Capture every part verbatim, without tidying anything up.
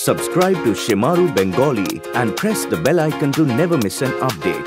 Subscribe to Shimaru Bengali and press the bell icon to never miss an update.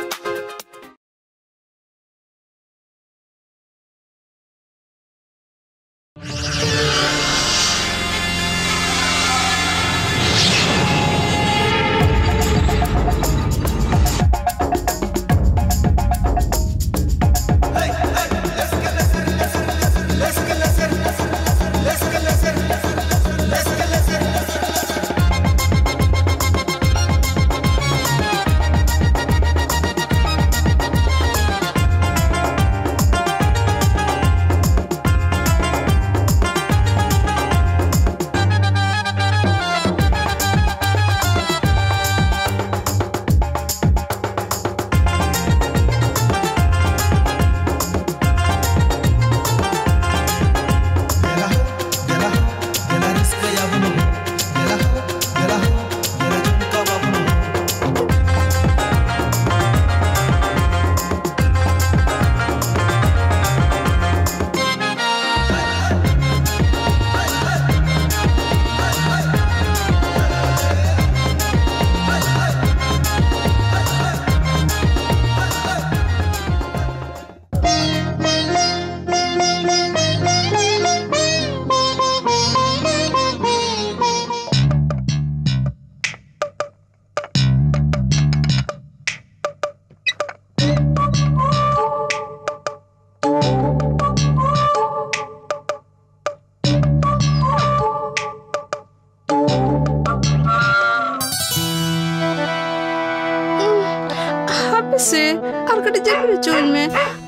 से आरकटी जब चोन में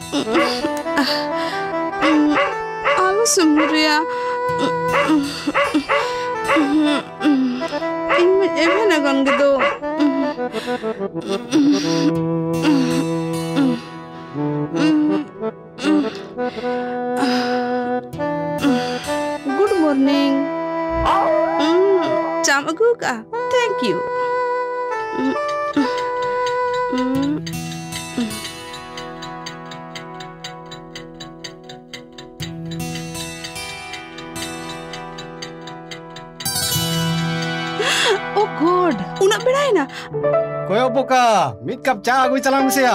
आलू सुमरिया इनमें एवं ना गंगे दो गुड मॉर्निंग चामगू का thank you Oh God, una beraina. Koyo boka, mit kap cha agui chalang sia.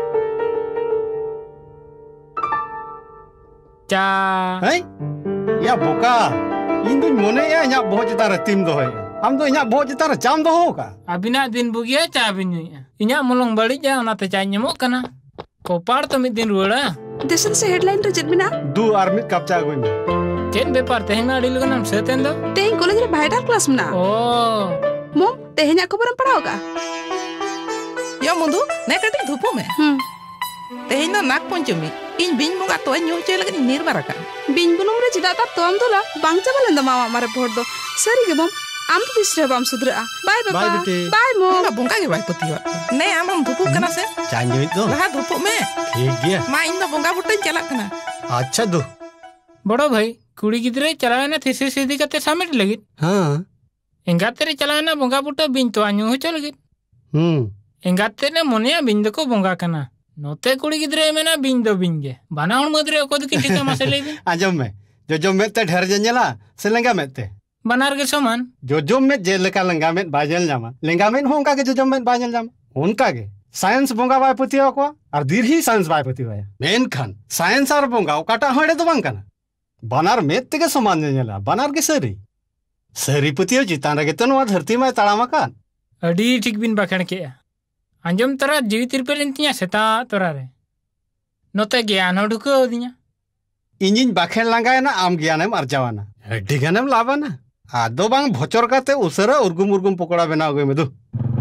Cha. Hey? Ya boka. Indu mone ya nyak boh citara tim doh. Am do nyak boh citara jam doh ka. Abina din bugia cha abinu. Inya mulong balik ya ona te cha nyamuk kana. Kopar to mit din ruara. Desan se headline to jetmina. Du armit kap cha agui. Ken bepar tehin na dilu kanam seten do. Tehin college re vital class mena. Oh. Mom, tehin aku barang padao ka. Ya mundu, naik katik dhupu me. Hmm. Tehin na nak ponchumi. In bin bunga to nyu che lagi nirbara ka. Bin bunum re jida ta tom tu la bangcha balenda mama mare bhor do. Sari ke mom, am tu disre bam sudra. Bye papa. Bye bete. Bye mom. Bunga bunga ke bai putiwa. Ne amam dhupu kana se. Chanjo itu. Laha dhupu me. ठीक गया. Ma inda bunga butten chalak kana. अच्छा दो. बड़ो भाई कुड़ी गिदरे चलावे ना thesis सीधी कते सबमिट लगी हाँ एंगाते चलावे ना बोंगा बुटो बिन तो आन्यू हो चल गई हम्म एंगाते ने मोनिया बिन को बोंगा कना नोते कुड़ी गिदरे में ना बिन दो बिन गे बना हुन मदरे को की टिका मसले भी आजम में जो जो में ते ढेर जंजला से लंगा में ते बनार के समान जो जो में जेल का लंगा में बाजल जामा लंगा में होंका के जो जो में बाजल जामा उनका के साइंस बोंगा बाय पतिया को और दीर ही साइंस बाय पतिया मेन खान साइंस और बोंगा काटा हड़े तो बांग कना बनार में ते के समान जंजला बनार के सरी सरी पतिया चितान रे तो नवा धरती में ताड़ामा का अडी ठीक बिन बाखण के अंजम तरा जीवी तिरपेल इंतिया सेता तोरा रे नोते ज्ञान ढुको दिया इंजिन बाखेन लांगा ना आम ज्ञानम अर्जावाना अड्डी गानम लावाना आदो बांग भोचर काते उसरा उर्गुम उर्गुम पकोड़ा बनाओ गए medu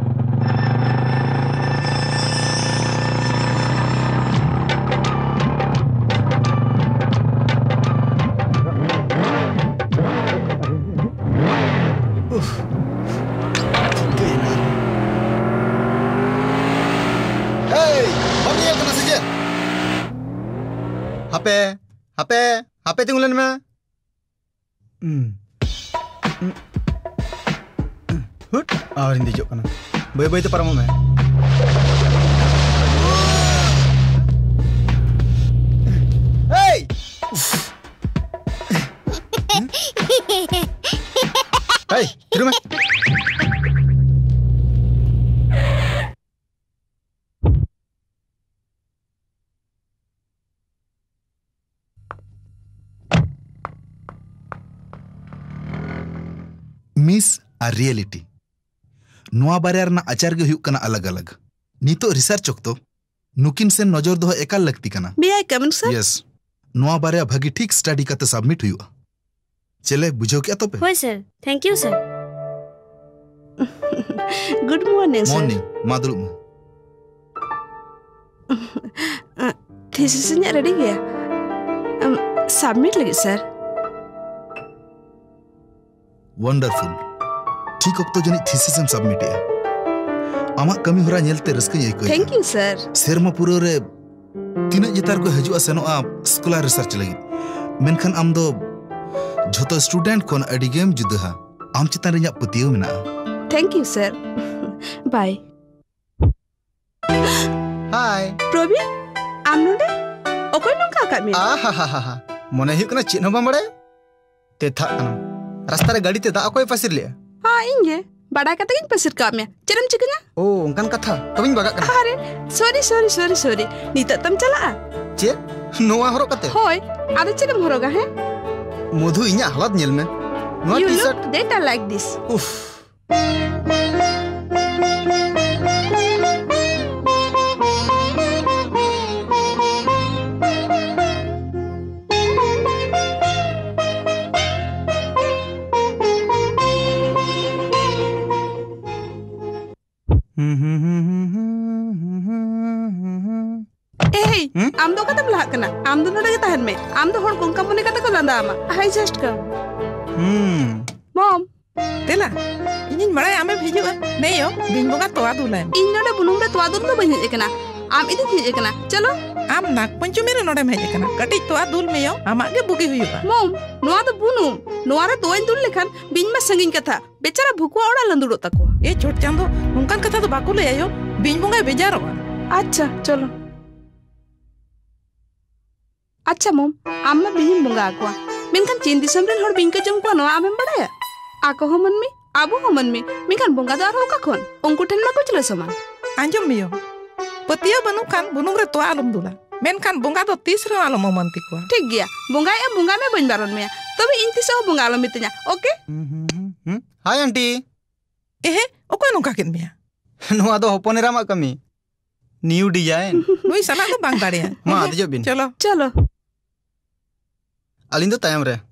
Hape, hape, hape tinggulan me. Hmm. Hut, ah ini jok kana. Boy boy itu paramu me. Hey. Hey, terima. Miss a reality. Noa barya rena achar ge huyuk kana alag alag. Nito research okto nukin sen nojor doho ekal lakti kana. May I come in, sir? Yes. Noa barya bhagi thik study kate submit huyuga. Chele bujho kya to pe? Hoy sir. Thank you sir. Good morning, sir. Morning. Madulum. Uh, thesis nya ready ya? Um, submit lagi, sir. Wonderful. ठीक वक्त तो जनी thesis हम submit है आमा कमी होरा नेलते rusk ये कोई Thank you, sir. सेरमा पुरो रे तीन जितार को हजू सेनो आ स्कॉलर रिसर्च लगी मेनखान आम दो झोतो स्टूडेंट कोन अडी गेम जुदहा आम चितान रिया पतियो मिना Thank you, sir. Bye. Hi Probi, am node? Okoy nongka kat mi? आ हा हा हा हा मोने हियो कना चिनो बमड़े ते था कना रास्ता रे गाड़ी ते दा कोई फसिर ले Ha, inge. Badai kata gin pasir kami. Ceram cikanya. ओ उनकन कथा तबिन बगा कना Are, sorry, sorry, sorry, sorry. Nita tam chala a. चे नोआ हरो कते Hoy, ada ceram horoga he? मधु इnya हालत नेल में नोआ You t-shirt look better like this. उफ Hey, am do kata belak kena. Am do node tahan me. Am do hor kong kampuni kata ko landa ama. I just come. Hmm Mom, Tela, ini malah ame bhijuga. Neyo, bin bunga toa dulem. in node bunung re toa dun do bani ekena. Am idi hi ekena. Chalo. Am nak panchumi re node meje kana. Kati toa dul meyo, amak ge bugi huyuga. Mom, noa do bunung. Noa re toa dun lekhan bin ma sangin katha. Becara bhukwa oda landuro takwa. E chot chando, nungkan kata do baku le ayo. Bin bunga bejaroa. Acha, chalo. Acha mom, amma bin bunga akwa. Menkan chin disam ren hor bin ka jom ko noa amem badaya. Ako ho man mi, abu ho man mi. Menkan bunga dar ho ka khon. Ungku ten ma ko chila saman. Anjom meyo. Petia banu kan bunung re toa alum dula. Men kan bunga do tis re alum momanti kwa. Tik gya. Bunga ya bunga me ban baron me. Tobe inti so bunga alum itnya. Okay? Hi aunty Ehe, okoy nungka kin meya. नोआ दो होपनेरा मा कमी new design Nui salah do bang darea. मा आदिजो बिन Chalo. Chalo. अलिन दो तायम रे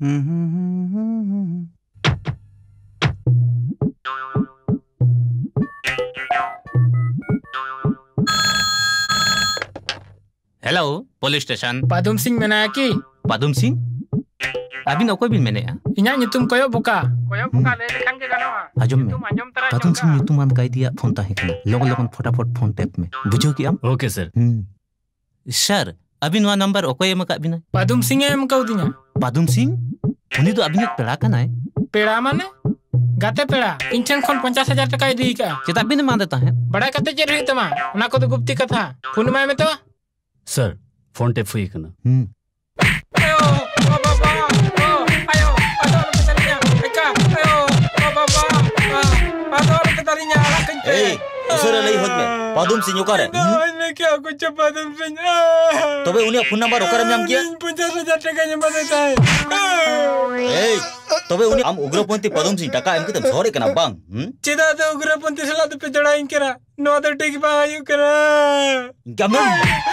hello police station Padum Singh menaya ki? Padum Singh अबिन अकोय बिन मेनेया Inya nyutum koyok buka. Koyok buka le lekhan ke ganoa. आजम में Nyutum anjom tara Padum Singh jongka. nyutuman kai dia phone ताहे कना लोगन लोगन फटाफट फोन टैप में बुझो कि हम ओके सर सर अबिन वा नंबर अकोय एम का बिना Padum Singh em kau dinya. पदुम सिंह उनी तो अबिन पेड़ा कना है Pera mane? Gate pera. Inchen khon fifty thousand taka idi ka. चेता बिन मान देता है Badai kata cher hui tama. Ona ko do gupti katha. Phone mai me to. Sir phone tape हुई कना Ayo, oh baba. Oh, ayo. Ador ke tarinya. Eka. Ayo, oh baba. Ador ke tarinya. Kence. ए उसरे लई होत में Padum Singh ओकारे Ini kya kuch Padum Singh. तबे उनी phone number ओकारे नाम किया fifty thousand taka nyama deta hai. ए तबे उनी आम उग्रपंथी पादुम सिंह टाका एम कते झोरे कना बांग हम Cida do ugraponti sala do pe jadain kera. No do tik ba ayu kera. क्या मैं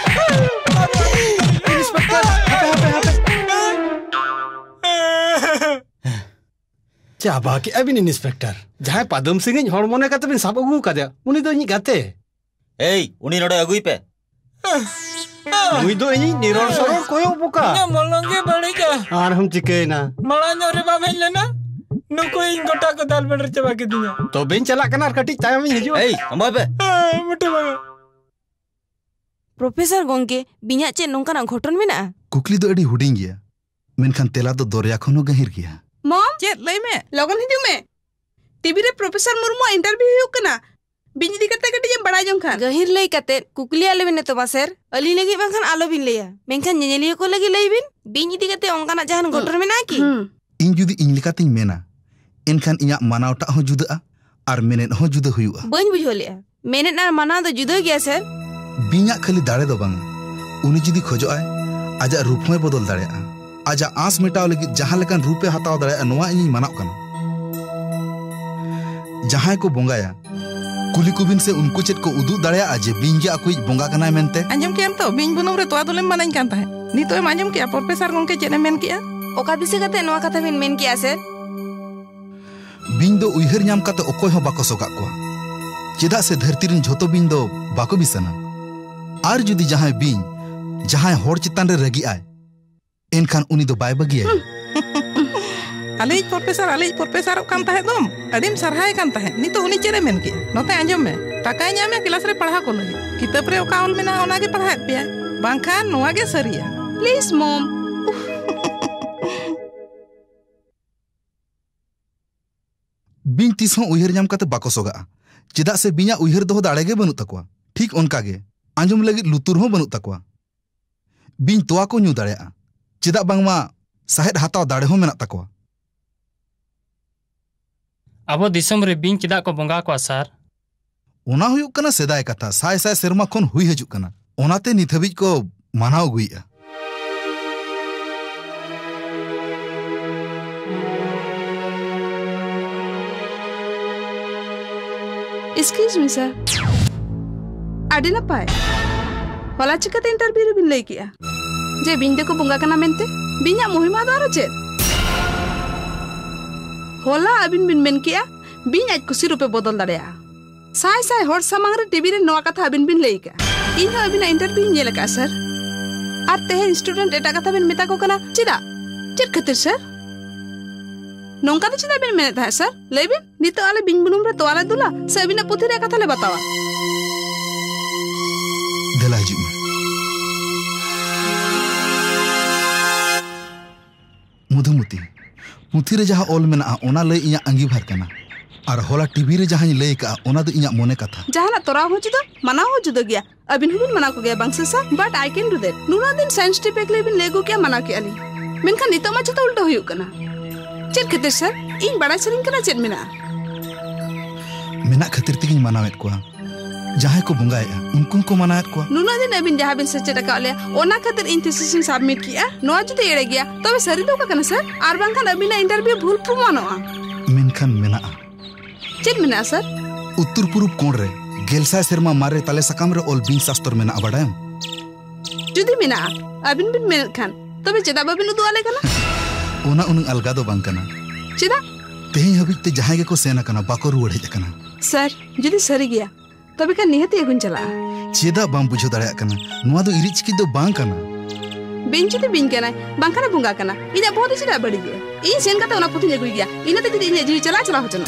इंस्पेक्टर हापे हापे हापे चा बाकी अबिन इंस्पेक्टर जहां पदम सिंह इन हॉर्मोने का तबिन सब अगु कदे उनी दो इन गाते ए उनी नोडे अगुई पे मुई दो इन निरोल सरल कोयो बुका Nya molonge bali ka. आर हम चिकेना Malanya re ba bhai lena. Nuko in gota ko dal bener chaba ke dinya. तो बेन चला कना कटी टाइम में हिजो ए अम्मा पे Mutu ba. प्रोफेसर गोंके बिnya चे नोंकाना घटन मेना कुकली दो एडी हुडिंग गया मेनखान तेला दो दरिया खनो गहिर गया Mom, Chet lay me. logan hiju me. T V re Professor Murmu interview huyuk kana. Bini di kata kata jam badai jong khan. गहिर लई कते कुकली आले बिने तो बासर अली लगी बंखान आलो बिन लेया मेनखान ñeñeliya ko lagi lay bin बिन इदी कते ओंकाना जहान घटन मेना की Hmm. इन जुदी इन लिकातिंग मेना एनखान इᱧᱟᱜ मानावटा हो जुदा और मेनेट हो जुदा हुआ बन बुझोले मेनेट ना माना तो जुदा गया सर बिᱧाक खाली दाड़े दो बांग उनी जुदी खोजो आय आजा रूप होय बदल दाड़े आजा आस मेटाव लगी जहां लेकान रूपे हताव दाड़े नोवा इᱧ मानाव कना जहां को बोंगाया कुली कुबिन से उनको चेत को उदू दाड़े जे बिñ गे अकुई बोंगा कना मेनते आंजम के हम तो बिñ बुनुम रे तोआ दोलेम मानाñ कान ताहे नितो एम आंजम के प्रोफेसर गोंके चेने मेन किया ओका दिसे कते नोआ कथा बिन मेन किया सर बिñ दो उइहर नाम काते ओकोय हो बाको सोगा को चेदा से धरती रिन झोतो बिñ दो बाको बिसना आर जुदी जहां बिñ जहां होर चितान रे रगी आय एनखान उनी दो बाय बगिया आले प्रोफेसर आले प्रोफेसर कान ताहे दम अडीम सरहाय कान ताहे नितो उनी चेरे मेन किया नोते आंजम में टाका ᱧᱟᱢᱮ क्लास रे पढ़ा को लगे किताब रे ओका ऑल मेना ओना गे पढ़ा पे बांखान नोआ गे सरिया प्लीज मॉम बिñ तीस हो उइहर नाम काते बाको सोगा चेदा से बिñा उइहर दो दाड़े गे बनु तकवा ठीक उनका गे आंजम लगी लुतुर हो बनु तकवा बिñ तोआ को न्यू दाड़े चेदा बांगमा साहेद हाताव दाड़े हो मेना तकवा अबो दिसम रे बिñ चेदा को बोंगा को सर ओना हुयुक कना सेदाय कथा साय साय सेरमा खन हुई हजुक कना ओनाते नित हबिज को मानाव गुइया एक्सक्यूज मी सर आडी नपाय होला चिकाते इंटरव्यू रे बिन लई किया जे बिñ दे को बोंगा कना मेनते बिñा महिमा दारो चे होला अबिन बिन मेन किया बिñ आज कुसी रूपे बदल दाड़ेया साय साय होर सामांग रे टीवी रे नवा कथा अबिन बिन लई का इन अबिन इंटरव्यू नेल का सर आर तेहे स्टूडेंट एटा कथा बिन मेता को कना चिदा चेत खातिर सर नोंका तो चिदा बिन मेने था सर लेबिन नितो आले बिñ बुनुम रे तोआले दुला से अबिना पुथि रे कथा ले बतावा देला हिजुक में मधुमती पुथि रे जहां ऑल मेना ओना लई इया अंगी भर कना और होला टीवी रे जहां लई का ओना दो इया मोने कथा जहां तोरा हो जुदा मना हो जुदा गया अबिन हुबिन मना को गया बंग ससा but I can do that नुना दिन साइंस टिपेक लेबिन लेगो क्या मना के अली मेनखा नितो मा जतो उल्टा हुयु कना चेत खातिर सर इन बड़ा सरिन कना चेत मेना मेना खातिर तिगिन मनावेत को जहां को बुंगाया उनको को मनायत को नुना दिन अबिन जहां बिन सच्चे टका ले ओना खातिर इन थीसिस सबमिट किया नो जुदे एड़े गया तबे सरी दो का कना सर आर बांखान अबिना इंटरव्यू भूल प्रमाणोआ मेनखान मेना चेत मेना सर उत्तर पूर्व कोण रे गेलसा शर्मा मारे ताले सकाम रे ऑल बिन शास्त्र मेना बडायम जुदी मेना अबिन बिन मेन खान तबे चेदा बाबिन उदु आले कना ओना उन अलगा दो बांग कना चेदा तेही हबित ते जहां गे को सेना कना बाको रुवड़ हेज कना सर जुदी सरी गया तबे का निहति अगुन चला चेदा बाम बुझो दाड़या कना नुआ दो इरिच की दो बांग कना बिन जुदी बिन कना बांखाना बुंगा कना इना बहुत चिदा बड़ी गया इन सेन का तो ओना पुथि नेगुई गया इनाते जुदी इन जी चला चला होचना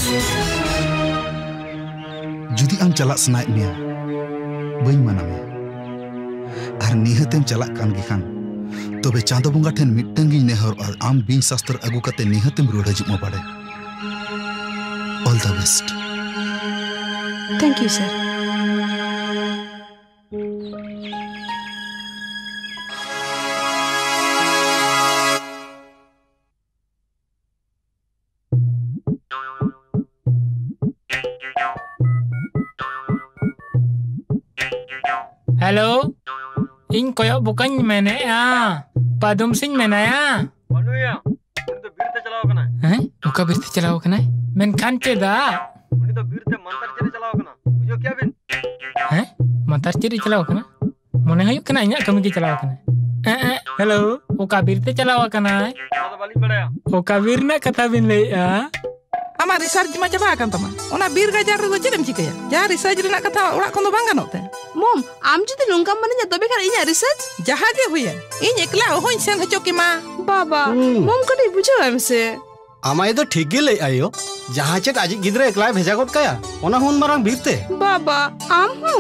जुदी आम चला सनाय मिया बई माना में आर निहतेम चला कान गे खान तबे चांदो बुंगा ठेन मिटंगी नेहर और आम बिन शास्त्र अगु कते निहतेम रुड़ हजु म बाड़े all the best thank you sir hello इन कोयो बुकन मैंने आ पादुम सिंह मेनाया बनुया उनी तो बीरते चलाओ कना हैं ओका बीरते चलाओ कना मेन खान चेदा उनी तो बीरते मंतर चेरे चलाओ कना बुझो क्या बिन हैं मंतर चेरे चलाओ कना मने हयो कना इना कमी के चलाओ कना हेलो ओका बीरते चलाओ कना तो बाली बड़ाया ओका बीर ना कथा बिन ले आ आमा रिसर्च मा चबा कान तमा ओना बीर गाजार रे चेदम चिकया जा रिसर्च रे ना कथा ओड़ा कोन दो बांग गानोते मॉम आम जुदी नोंका माने जा तबे का इना रिसर्च जहां गे हुए इन एकला होइन सेन हचो के मा बाबा मॉम कटी बुझो हमसे आमाय दो ठीक गे लई आयो जहां चेत आज गिदरे एकला भेजा गोत काया ओना हुन मारांग बीरते बाबा आम हूं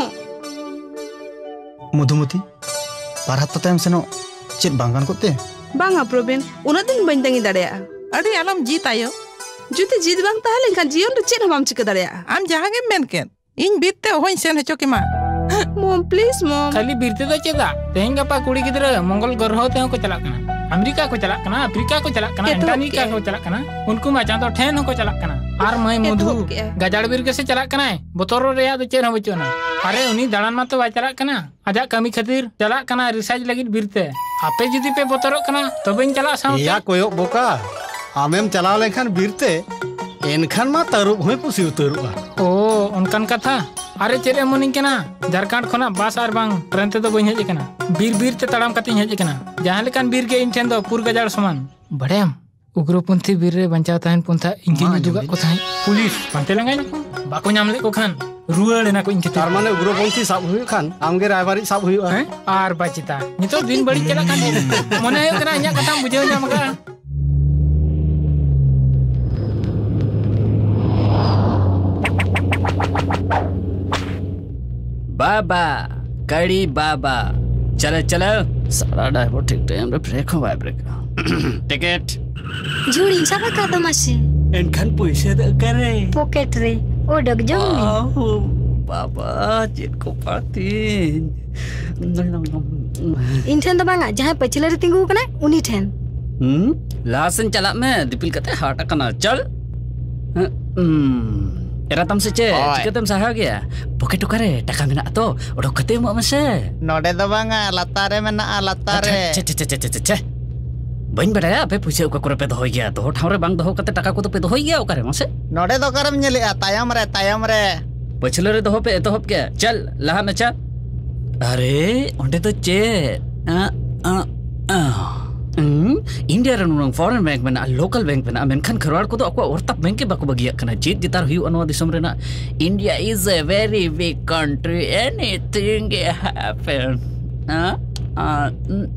मधुमती पारहात तो टाइम सेनो चेत बांगान कोते बांगा प्रवीण उना दिन बन तंगी दाड़या अड़ी आलम जीत आयो जुती जीत बांग ताहले खान जीवन रे चेत हम चिका दाड़या आम जहां गे मेन केन इन बीते होइन सेन हचो के मा मॉम प्लीज मॉम खाली बीरते तो चेदा तेहें गपा कुड़ी गिदरा मंगल ग्रह ते को चला कना अमेरिका को चला कना अफ्रीका को चला कना अंटार्कटिका को चला कना उनको मा चांदो ठेन को चला कना आर मय मधु गजाड़ बीर के से चला कना बोतरो रे याद चेन हो बचोना अरे उनी दाड़ान मा तो बा चला कना आजा कमी खातिर चला कना रिसर्च लगित बीरते आपे जुदी पे बोतरो कना तबेन चला साउ या कोयो बोका आमेम चलाव लेखान बीरते एनखान मा तरुब होय पुसी उतरुआ ओ उनकन कथा अरे चेरे मोनिंग केना झारखंड खोना बास आर बांग ट्रेन ते तो बइन हेज केना बीर बीर ते तड़ाम कते हेज केना जहां लेकान बीर के इन ठेन दो पुर गजाड़ समान बड़ेम उग्रपंथी बीर रे बंचाव ताहन पुंथा इंजिन दुगा को थाई पुलिस पंते लंगाई बाको नाम ले को खान रुआड़ ना को इनके तार माने उग्रपंथी साब हुई खान आमगे रायबारी साब हुई है आर बाचिता नितो दिन बड़ी चला खान मने है कना इया कथा बुझे जा मगा बाबा कड़ी बाबा चलो चलो सारा ड्राइवर ठीक टाइम रे ब्रेक हो ब्रेक टिकट जुड़ी साबा का तो मासे एनखान पैसे द करे पॉकेट रे ओ डग जाऊ बाबा चेक को पाती इन ठन तो बांगा जहां पछले रे तिंगु कना उनी ठन हम लासन चला में दिपिल कते हाट कना चल हम एरा तम से चे चिकतम सहा गया पॉकेट करे टाका मेना तो ओडो कते मो मसे नोडे दो बांगा लतारे मेना लतारे चे चे चे चे चे बइन बड़ाया पे पुसे ओका करे पे दो गया तो ठावरे बांग दो कते टाका को तो पे दो गया ओकारे मसे नोडे दो करम नेले तायम रे तायम रे पछले रे दो पे तो हप के चल लहा में चल अरे ओंडे तो चे आ आ आ इंडिया रन फॉरेन बैंक में लोकल बैंक में मेनखान खरवाड़ को तो अको औरतप बैंक के बाको बगिया कना जीत जितार हुई अनवा दिसम रेना India is a very big country anything happen ah uh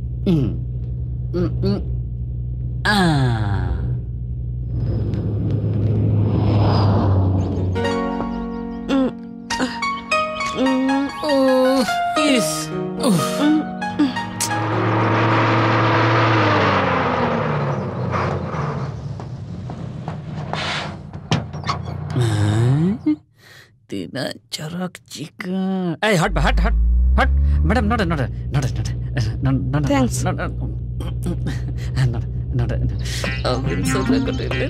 ah oh इस ओह तीना चरक चिकन ए हट हट हट हट madam not not not not not thanks not not अब इन सब ले कटे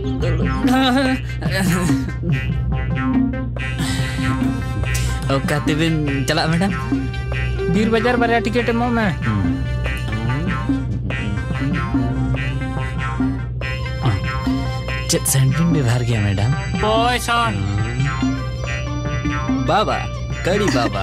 ओ कातिबिन चला मैडम बीर बाजार बारे टिकट मो में चेक सेंट्रिंग भी भर गया मैडम पैसा बाबा कड़ी बाबा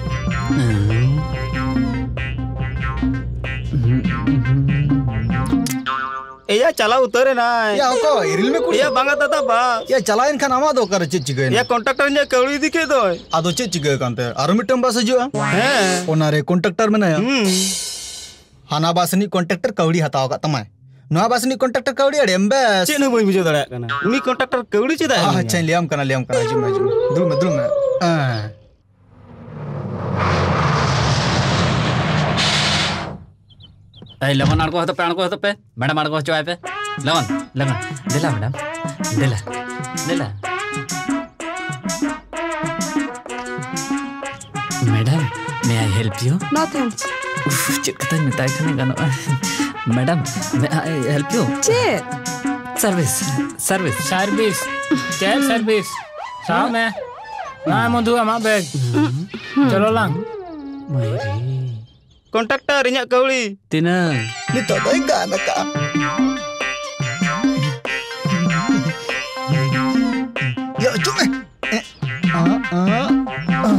या चला उतरे ना या को इरिल में कुड़ी या बांगा दादा बा या चला इनखान आमा दो कर चे चिगे या कॉन्ट्रैक्टर ने कौड़ी दिखे दो आदो चे चिगे कांते आरो मिटम बस जो हैं ओना रे कॉन्ट्रैक्टर में ना हाना बासनी कॉन्ट्रैक्टर कौड़ी हताव का तमाय नवा बासनी कॉन्ट्रैक्टर कौड़ी अडेम बस चे न बई बुझे दड़ा कना उनी कॉन्ट्रैक्टर कौड़ी चे दा अच्छा लियाम कना लियाम कना जी मैं दुल में दुल में ए लवन आड़को हतो पे आड़को हतो पे मैडम आड़को चोय पे लवन लवन दिला मैडम दिला दिला madam may I help you no thanks चिकता में ताई खाने गानो madam may I help you चे सर्विस सर्विस सर्विस क्या सर्विस साव में ना मधु अमा बैग चलो लांग मेरी कॉन्ट्रैक्टर इन्या कौड़ी तीना नि तो दई गाना का या चुप आ आ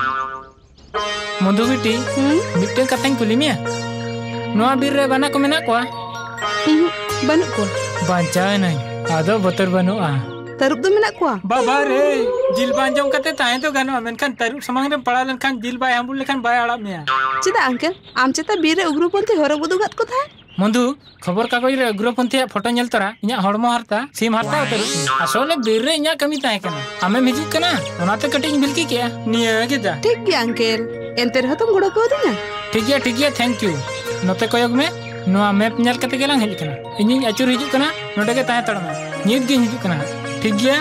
मधु बिटी मिटन कतन कुली मिया नोआ बीर रे बना को मेना को बनु को बांचाए नहीं आदो बतर बनुआ तरुप दो मेना को बाबा रे जिल बांजम कते ताए तो गानो मेनखान तरुप समांग रे पड़ा लेनखान जिल बाय हमबुल लेखान बाय आड़ा मिया चिदा अंकल आम चेता बीर रे उग्रपंथी हरो बुदुगात को था मधु खबर कागज रे उग्रपंथी फोटो नेल तरा इया हड़मो हरता सीम हरता तरुप असले बीर रे इया कमी ताए कना आमे मिजु कना ओनाते कटिंग बिलकी के निया के जा ठीक गया अंकल एंते रह तुम गुड़ा को दिना ठीक है ठीक है थैंक यू नोते कोयग में नोआ मैप नेल कते गेलांग हेज कना इनी अचुर हिजु कना नोडे के ताए तड़मा नीत गे हिजु कना ठीक गया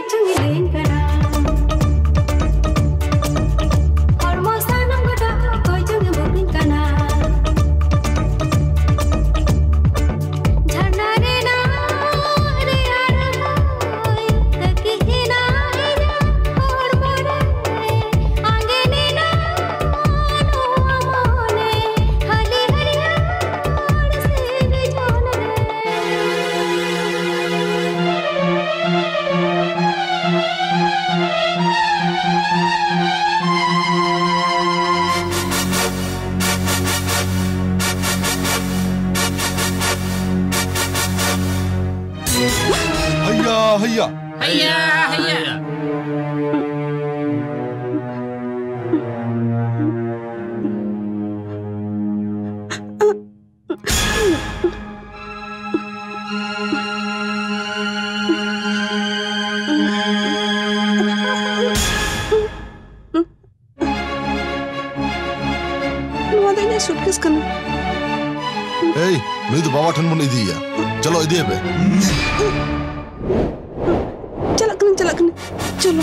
हैया हैया हैया सूटकेस कना ए नुई तो बाबा ठन बन इदिया चलो इदिया पे चला कना चला कना चलो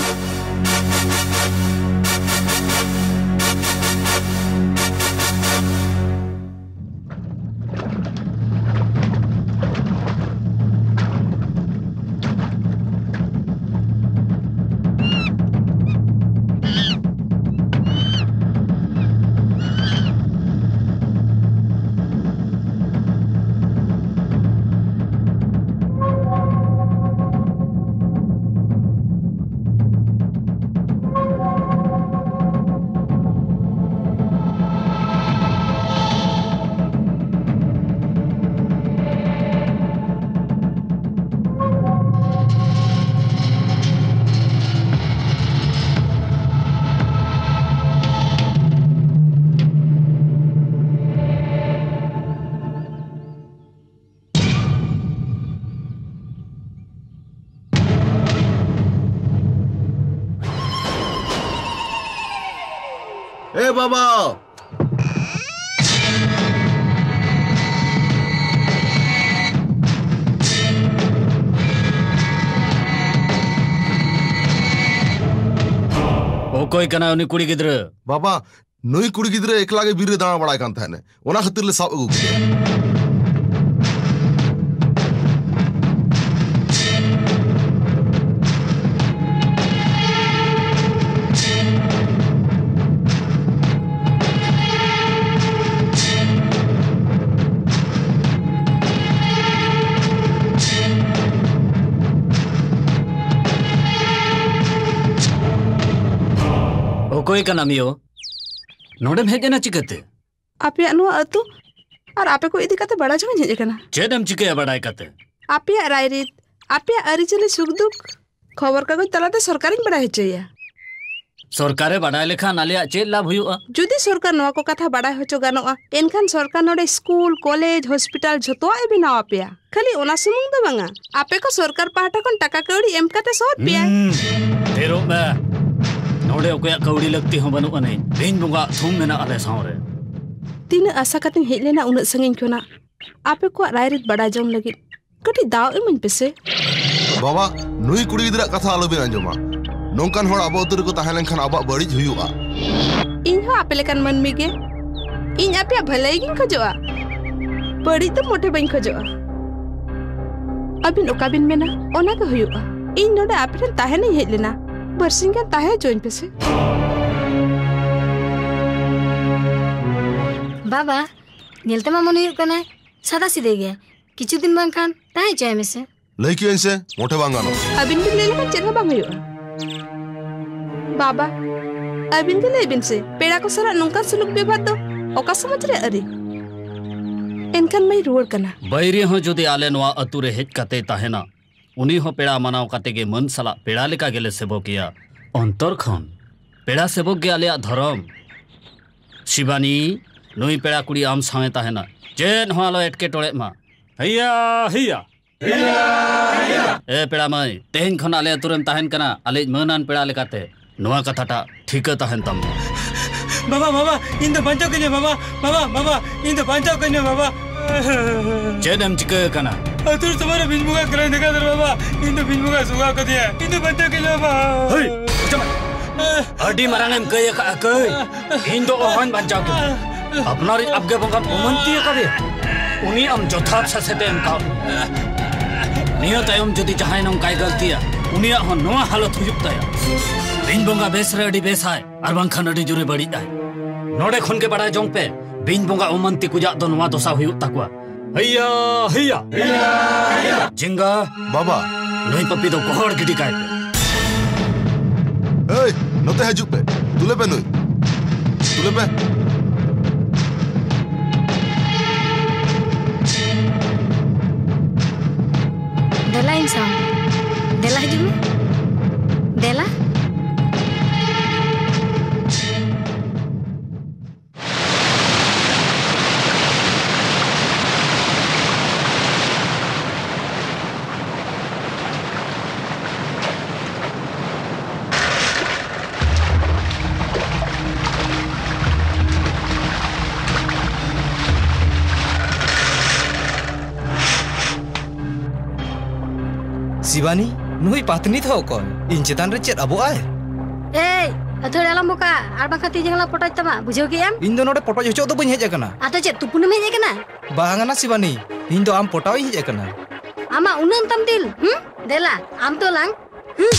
ए बाबा ओकोई कना उनी कुड़ी गिद्र बाबा नुई कुड़ी गिद्र एकला के बीर दाना बड़ा कान थाने ओना खातिर ले साब अगु के कोई का नामियो नोडम हेजना चिकते आपे नो अतु और आपे को इदी कते बड़ा जगह हेजे कना चेदम चिके बड़ाई कते आपे रायरित आपे अरिचले सुख दुख खबर कागज तलाते सरकारी बड़ा हेचैया सरकारे बड़ाई लेखा नालिया चेद लाभ हुआ जुदी सरकार नवा को कथा बड़ा होचो गानोआ एनखान सरकार नोडे स्कूल कॉलेज हॉस्पिटल जतो ए बिना आपेया खाली ओना सुमुंग द बांगा आपे को सरकार पाटा कोन टाका कौड़ी एम कते सोत पिया तेरो में नोडे ओकया कौड़ी लगती हो बनु अने दिन बुंगा थुम मेना आले सावरे तीन आशा कते हेलेना उन संगिन कोना आपे को रायरित बड़ा जम लगी कटी दाव एमन पेसे बाबा नुई कुड़ी गिद्रा कथा आलो बिन अंजमा नोंकान होड़ आबो उतर को ताहेलन खान आबा बड़ी हुयुआ इन हो आपे लेकन मन मिगे इन आपे भलाई गिन खजोआ बड़ी तो मोटे बइन खजोआ अबिन ओकाबिन मेना ओना के हुयुआ इन नोडे आपे ताहे नहीं हेलेना बरसिंगा ताहे जोइन पेसे बाबा नेलते मा मन हुयुक कना सादा सीधे गया किछु दिन बांग खान ताहे चाय में से लइकी इनसे मोटे बांगानो अबिन के लेले में चेना बांग हुयुआ बाबा अबिन के लेबिन से पेड़ा को सरा नोंका सुलुक बेबाद दो ओका समझ रे अरे एनकन मई रुवर कना बैरी हो जुदी आले नवा अतुरे हेज कते ताहेना उनी हो पेड़ा मनाव काते गे मन साला पेड़ा लेका गेले सेबो किया अंतर खन पेड़ा सेबो गे आले धरम शिवानी नुई पेड़ा कुड़ी आम सावे ताहेना जेन हो आलो एटके टोळे मा हैया हैया ए पेड़ा मई तेहन खन आले अतुरेम ताहेन कना आले मनन पेड़ा लेकाते नवा कथाटा ठीक ताहेन तम बाबा बाबा इन तो बंचो कने बाबा बाबा बाबा इन तो बंचो कने बाबा जेदम चिके कना Atur semua bin bunga keren dekat Baba. Ini bin bunga suka ke dia. Ini bantu ke Baba. Hei, cepat. Adi marang em kaya ka kay. Indo ohan bancau ke. Apnari abge bunga umanti ka dia. Uni am jothap sa sete em ka. Niya tayom jodi jahay nong kay galtiya. Uni ahon noa halat huyuk taya. Bin bunga besre adi besai. Arbang khan adi jure badi ay. Node khon ke bada jong pe. Bin bunga umanti kujak do noa dosa huyuk takwa. Hiya, hiya. Hiya. Jingga. Baba. Noi papi do kohor gidi kay pe. Hey, note hajuk pe. Tule pe noi. Tule pe. Dela insan. Dela hajuk me. Dela. Sibani, nuhi patni tho kon. In chetan re chet abo ay. Hey, athor alam boka. Ar bangkhan ti jengla potoj tama. Bujhau ki am? In do node potoj hocho do bain hej akana. Ato chet tupun me hej akana? Bangana Sibani. In do am potaw hej akana. Ama unan tam dil. Hm? Dela, am to lang. Hm?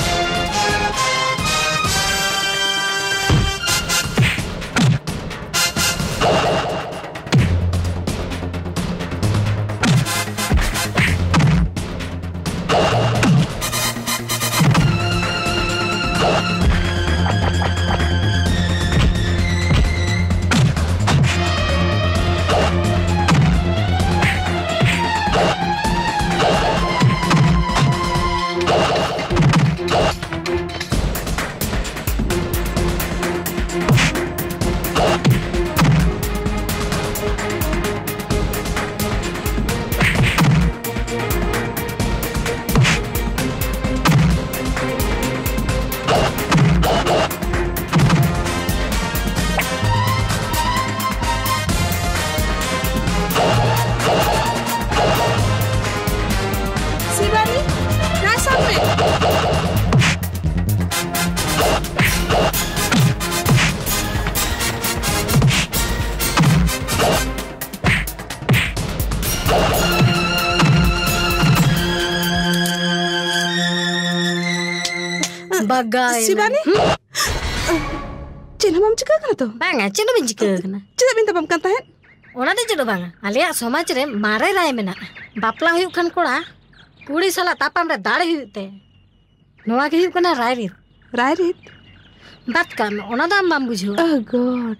Bagai. Sibani? Cina mam cika kana to? Banga, cina bin cika kana. Cina bin tabam kan tahen? Ona de jodo banga. Alia somaj re mare rai mena. Bapla huyuk khan kora. Kuri sala tapam re dare huyuk te. Noa ke huyuk kana rai rit. Rai rit? Bat kan, ona da am bam bujhu. Oh God.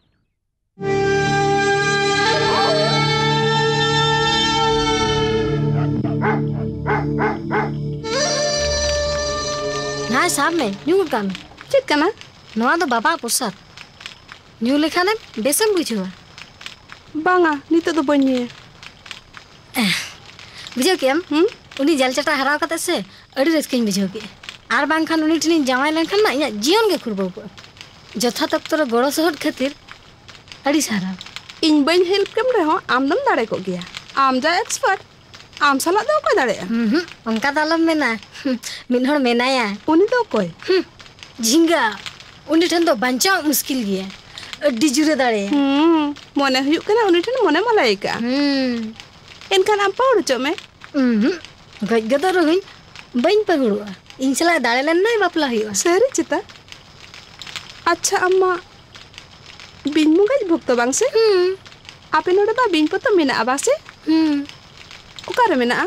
Nah, samme, nyul kan. Cik kana? Noa do baba pusat. Nyul lekhane besam bujhu. Banga, nito do banye. Eh, bujhu kiam? Hmm? Uni jal chata harau kate se, adi resking bujhu ki. Ar bang khan uni tini jamai lenkhan na inya jion ge khurbo ko. Jotha taptor goro sohod khatir adi sara. In bain help kem reho amdam dare ko gya. Am ja expert. Am salah do ko dare. Mhm. Onka dalam mena. Min hor menaya. Uni do koy. Jingga. Uni than do banchaw muskil gya. Adi jure dare. Hmm. Mone huyuk kana uni than mone malaika. Hmm. Enkan am pawdu chome. Mhm. Gaj gada rohin bain paguru. Inshallah dare len nai bapla huyuk. Sari chita. Acha amma bin mo gaj bhukto bang se? Hmm. Ape node ba bin poto mena aba se? Hmm. Okare mena?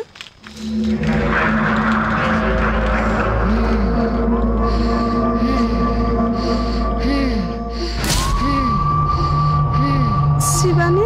Sibani?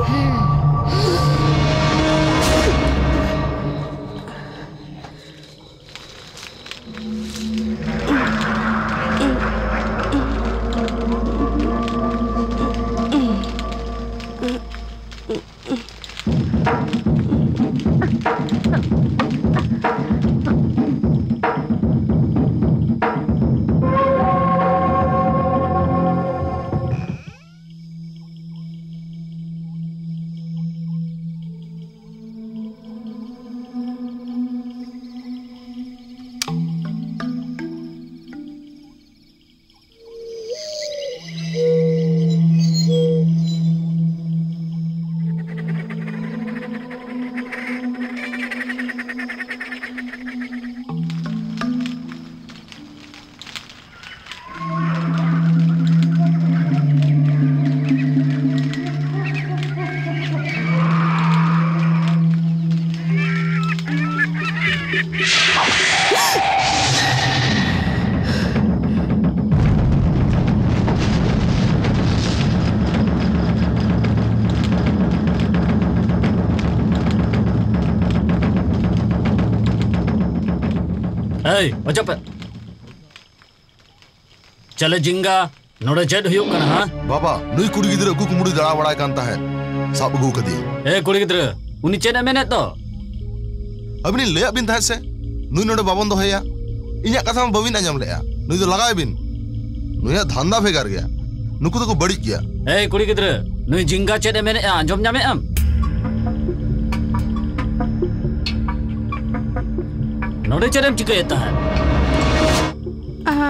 Hey, wajah pe. Chale jinga, node jet huyuk kana ha? Baba, nui kudi gidra ku kumudi dara bada kanta hai. Sab gu kadi. Eh, kudi gidra, uni jet amene to. Abini leyak bin tha se. Nui node babon do hoya. Inya katha ma babin anjam leya. Nui do lagai bin. Nui ya dhanda bhegar gaya. Nuku to ko badi gaya. Eh, kudi gidra, nui jinga jet amene anjom nyame am. Node jet am chika eta hai. Ah,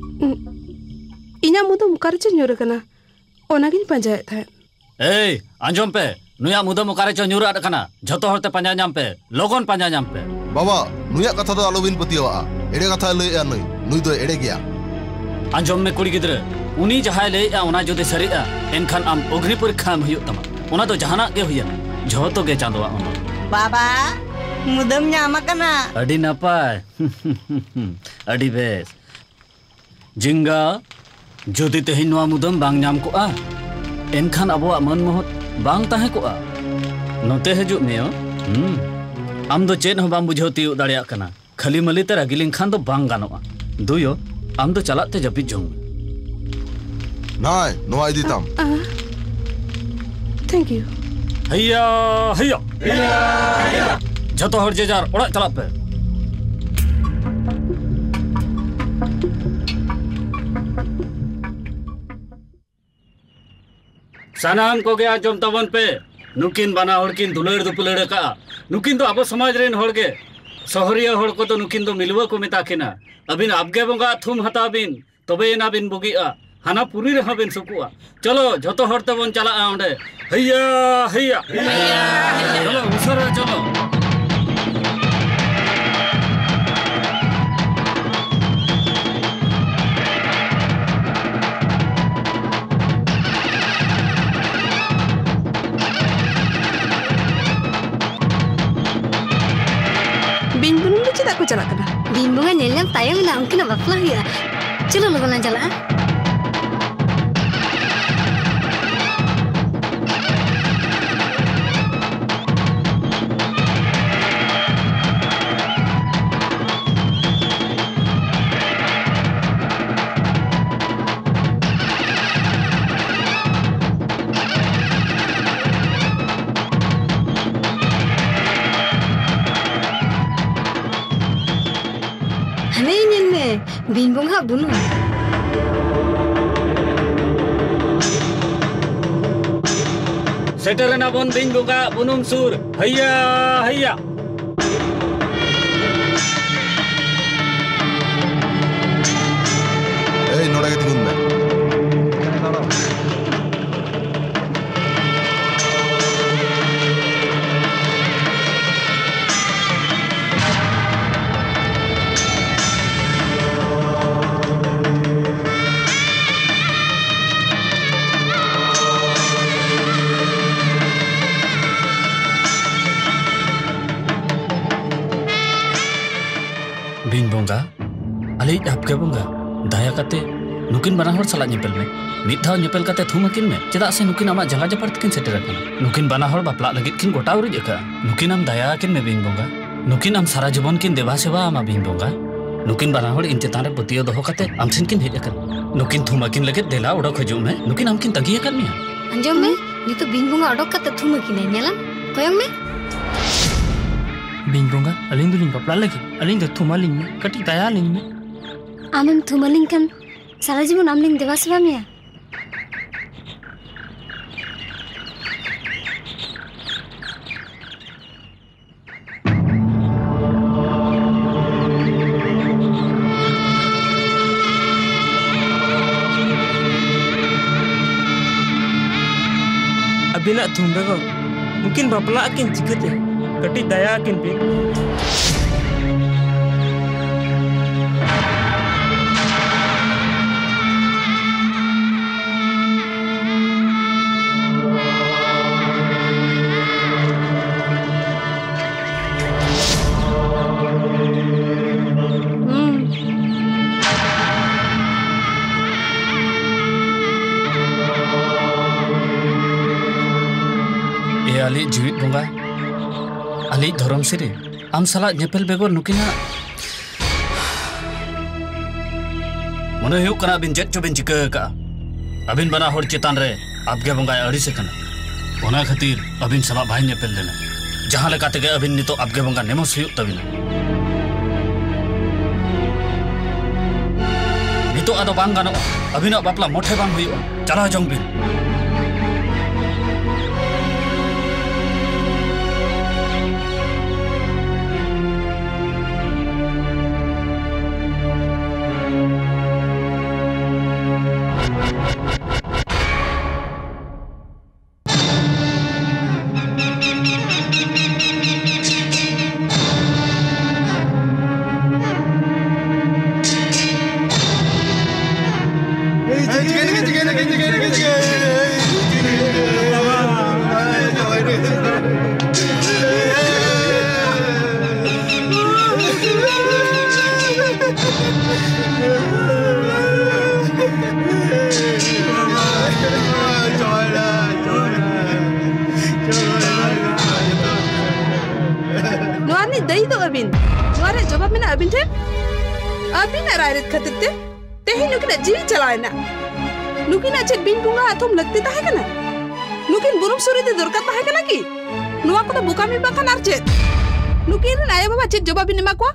inya muda mukare chen nyura kana. Onagin panjayat hai. Eh, anjom pe. Nuya muda mukare chen nyura kana. Jhoto horte panja nyam pe. Logon panja nyam pe. Baba, nuya katha do alobin patiwa. Ede katha le ya nui. Nui do ede gaya. Anjom me kudi gidra. Uni jahai le ya ona jodi sari a. Enkhan am ogni porikha am huyuk tama. Ona do jahana ge huyan. Jhoto ge chandoa ona. Baba, mudam nyama kana. Adi napai. Adi bes. Jinga, jodi tehin noa mudam bang nyam ko a. Enkhan abuak man mohot bang tahe ko a. Note hajuk meo. Hmm. Am do chen ho bang bujhau tiuk dareyak kana. Khali mali te ragiling khan do bang ganoa. Duyo, am do chalak te japit jong. Nai, noa idi tam. Thank you. Hayya, hayya. Hayya, hayya. Jhoto hor je jar orak chalak pe. Sanam ko ge ajom tabon pe. Nukin bana hor kin dulad dupulad ka. Nukin do abo samaj ren hor ge. Sohriya hor ko to nukin do milwa ko meta kina. Abin abge bonga thum hata bin. Tobe na bin bugi a. Hana puri re habin sukua. Chalo jhoto hor tabon chala a onde. Hayya, hayya. Hayya, hayya. Chalo usara chalo. Bin bunung ni cita ko chala kana. Bin bunga nelam tayang na unkina bapla ya. Chalo logon jala. Bin bunga bunung. Seterana bon bin bunga bunung sur. Hayya, hayya. Eh, nora ke tingun me. Bin bonga, alai apke bonga, daya kate, nukin bana hor salah nyepel me, mitha nyepel kate thumakin me, cedak se nukin ama jaga japart kin seterakan, nukin bana hor bapla lagit kin gota uri jeka, nukin am daya kin me bin bonga, nukin am sara jibon kin deba sewa ama bin bonga, nukin bana hor in chetan re patiyo doho kate am sin kin hej akan, nukin thumakin lagit dela odok hajum me, nukin am kin tagi akan me. Anjom me, nitu bin bonga odok kate thumakin e nyelam, koyong me. Bin bonga, alin do ling bapla lagi, alin do thumaling me, kati daya ling me. Amem thumaling kan, sara jibon amling deba sewa me. Abina thum bego, mungkin bapla akin cikete, kati daya akin bin. Ali jiwit bonga, ali dhorom siri, am salah nyepel begor nukina मने हुयुग कना अबिन चेद चोबिन चिका का अबिन बना होड़ चेतान रे आपगे बंगाय अड़िसे कना ओना खातिर अबिन सला भाई ने पेल लेना जहां लेका तेगे अबिन नितो आपगे बंगा नेमोस हुयुग तबिना नितो आदो बांग गानो अबिन बापला मोठे बांग हुयुग चला जंग बिन नुकिन अच्छे बिन बुंगा अथम लगते ताहे कना नुकिन बुरुम सुरी दे दरकार ताहे कना की नुआ को तो बुका मी बाखान आर चेत नुकिन आया बाबा चेत जवाब बिन एमा को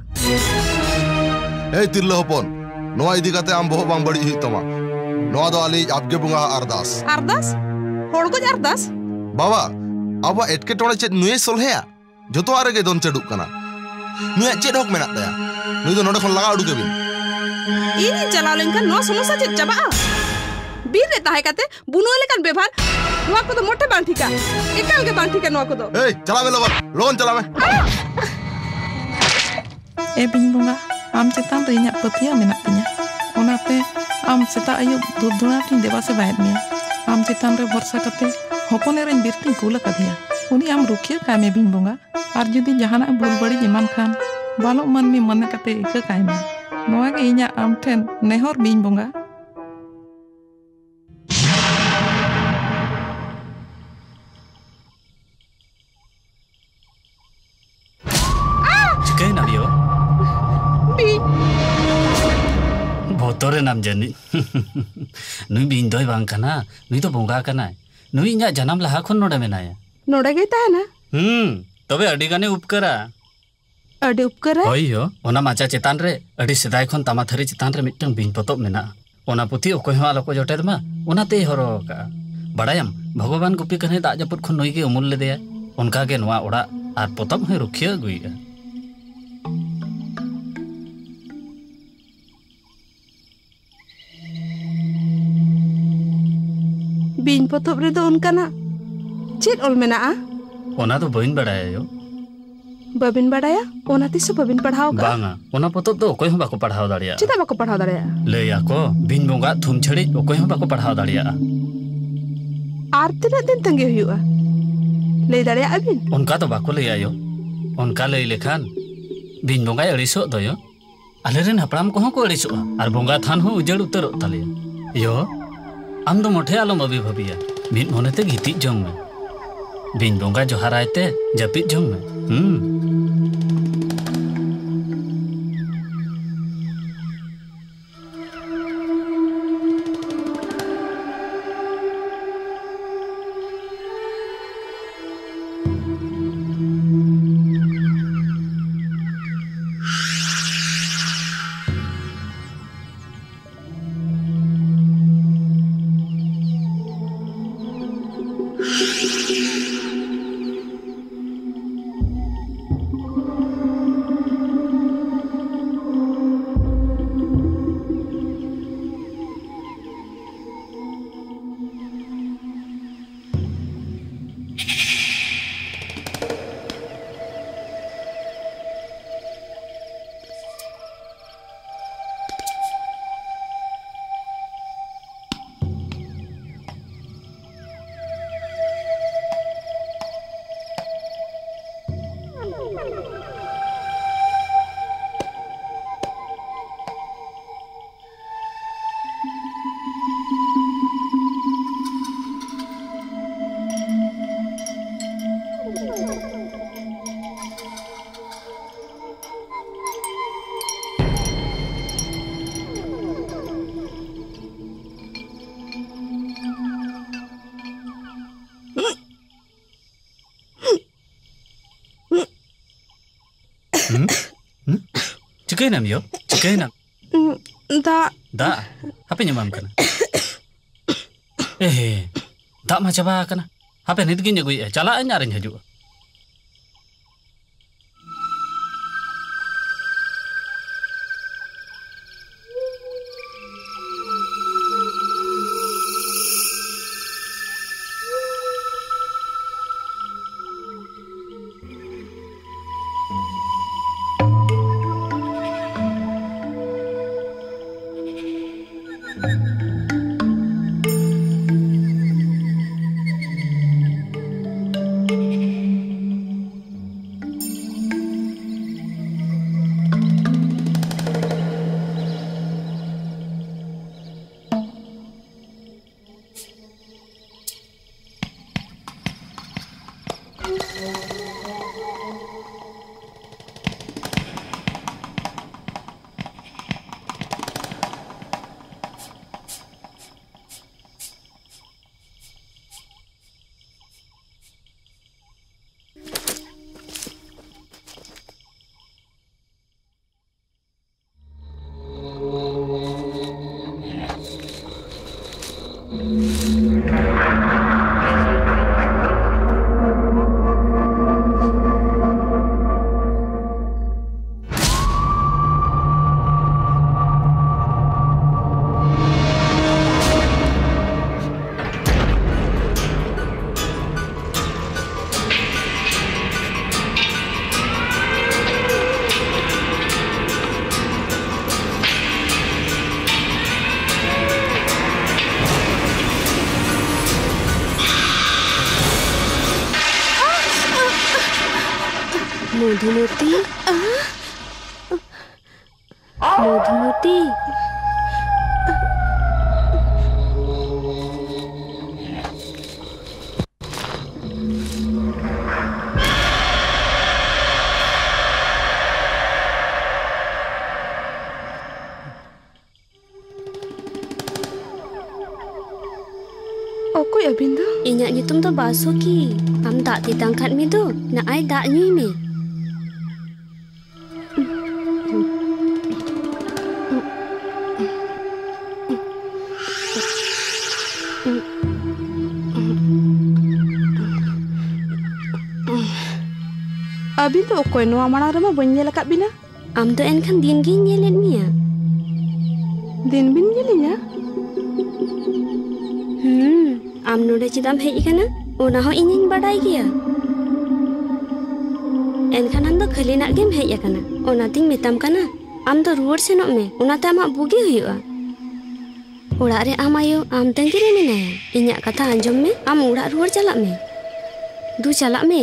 ए तिरला हपन नोआ इदी काते आम बहु बांग बड़ी हुई तमा नोआ दो आली आपगे बुंगा अरदास अरदास होड़ को अरदास बाबा अब एटके टोणे चेत नुए सोलहेया जतो आरे गे दोन चडुक कना नुए चेत हक मेना तया नुई दो नोडे खन लगा उडुके बिन इनी चला लेनखान नो समस्या चेत चाबा बीर रे ताहे काते बुनो लेकान बेभार नोआ को तो मोटे बांग ठीका एकाल के बांग ठीका नोआ को तो ए चला में लोबा लोन चला में ए बिन बुंगा आम चेतान रे इᱧᱟᱜ पतिया मेना तिᱧᱟ ओनाते आम सेता आयुब दूध धुना टिन देवा से बायत मिया आम चेतान रे भरसा काते हपने रेन बिरती कुल कदिया उनी आम रुखिया काय में बिन बुंगा आर जुदी जहाना भूल बड़ी एमान खान बालो मन में मन काते इका काय में नोआ के इᱧाᱜ आम ठेन नेहर बिन बुंगा बोतरे नाम जानी नुई बिन दोय बांग कना नुई तो बोंगा कना नुई इᱧाᱜ जन्म लहा खन नोडे मेनाया नोडे गे ताहेना हम तबे अडी गाने उपकरा अडी उपकरा होय हो ओना माचा चेतान रे अडी सेदाय खन तामाथारी चेतान रे मिटन बिन पतब मेना ओना पुथी ओकय हो आलो को जटेद मा ओना ते हरो का बड़ायम भगवान गुपी कने दा जपुत खन नुई के अमूल लेदेया उनका के नोआ ओड़ा आर पतब है रुखिया गुइया बिन पतब रे दो उनकाना चेत ओल मेना आ ओना तो बइन बड़ाया यो बबिन बड़ाया ओना तिस बबिन पढ़ाओ का बांगा ओना पतब दो कोई हम बाको पढ़ाओ दाड़िया चिता बाको पढ़ाओ दाड़िया लेया को बिन बोंगा थुम छड़ी कोई हम बाको पढ़ाओ दाड़िया आर तिना दिन तंगे हुआ ले दाड़िया अबिन उनका तो बाको ले आयो उनका ले लेखान बिन बोंगा अड़िसो दो यो आले रेन हपड़ाम को को अड़िसो आर बोंगा थान हो उजड़ उतरो ताले यो आम दो मोठे आलम अभी भबिया बिन मोनेते गिति जंग में बिन बोंगा जोहारायते जपित जंग में हम चिकन यो चिकन दा दा apa nyamam kana eh dak ma chaba kana apa nit gi nyagui chala nyariñ haju Madhumati Madhumati Okoy abin do? Inya nyutum do Basuki. Am dak titang kat mi do. Na ai dak nyui mi. Abin do okoy no amana rama bañ nyel kat bina? Am do en kan din gi nyelet mi ya. Din bin nyelinya? Hmm, am node chidam hej ikana? Ona ho inying badai gaya. Enkan am do khali nak gem hej akana. Ona ting metam kana. Am do ruwar senok me. Ona ta amak bugi huyuga. Orak re am ayo am tangi re menaya. Inyak kata anjom me. Am orak ruwar jalak me. Du jalak me.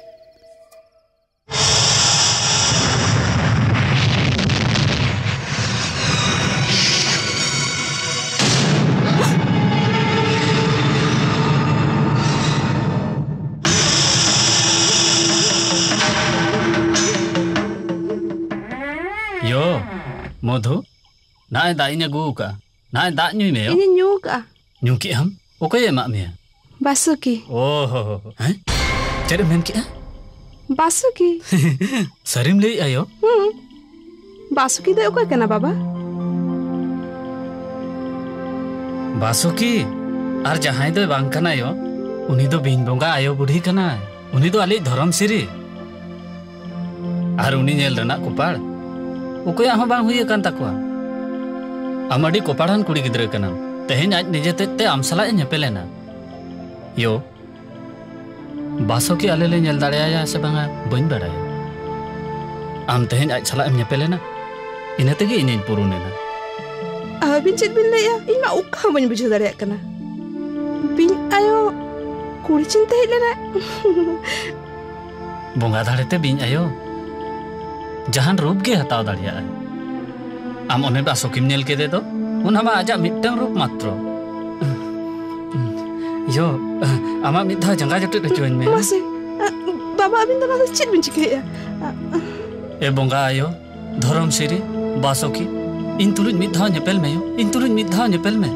Modhu, nae dak inya gu ka. Nae dak nyui me yo. Ini nyu ka. Nyu ki ham? Okoy emak me? Basuki. Oh, heh? Cari men ki ah? Basuki. Sarim lei ayo. Hmm. Basuki do okoy kana baba? Basuki ar jahay do bang kana yo. Uni do bin bonga ayo budhi kana. Uni do ali dharam siri. Ar uni nyel rena kupar. Okoy ah bang huye kan takwa. Amadi koparan kuri gidra kana. Teheny aj nijete te am sala nyepelena. Yo. Basuki ale le nyel dareaya se banga bañ badaya. Am teheny aj sala nyepelena. Ina tege inin purunena. Abin chet bin leya. Ina ukha bañ bujhaw dareyak kana. Bin ayo kuri cinta hej lena. Bonga dharete bin ayo. Jahan रूप के हताव दाड़िया आम ओने बासुकीम nail केदे दो उन हमा आजा मिट्टंग रूप मात्र यो आमा मिद्धा जंगा जटे जोइन में मासे बाबा अबिन दा मासे चिट बिन चिकेया ए बोंगा आयो धरम सिरी बासुकी इन तुरुज मिद्धा नेपेल में यो इन तुरुज मिद्धा नेपेल में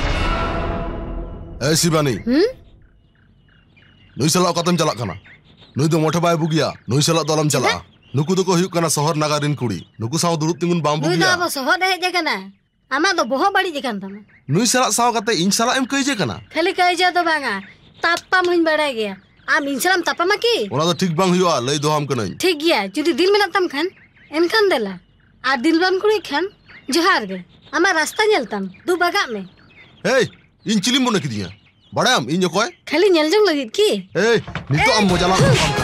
ए Shibani hmm? Nui salah katam jalak kana. नुई दो मोठा बाय बुगिया नुई सला दलम चला नुकु दो को हुयुक कना शहर नागारिन कुड़ी नुकु साव दुरुब तिंगुन बाम नुई दो बुगिया अब शहर हेज कना आमा दो बोहो बड़ी जकन तम नुई सला साव कते इन सला एम कइजे कना खाली कइजे दो बांगा तापम हुइन बड़ाय गया आम इन सलाम तापमा की ओना दो ठीक बांग हुआ लई दो हम कनई ठीक गया जुदी दिल में तम खान एनखान देला आ दिल बाम कुड़ी खान जोहार गे आमा रास्ता नेलतम दु बगा में ए इन चिलिम बने किदिया बड़ाम इन जकोय खाली नेल जंग लगित की ए नितो आम मजाला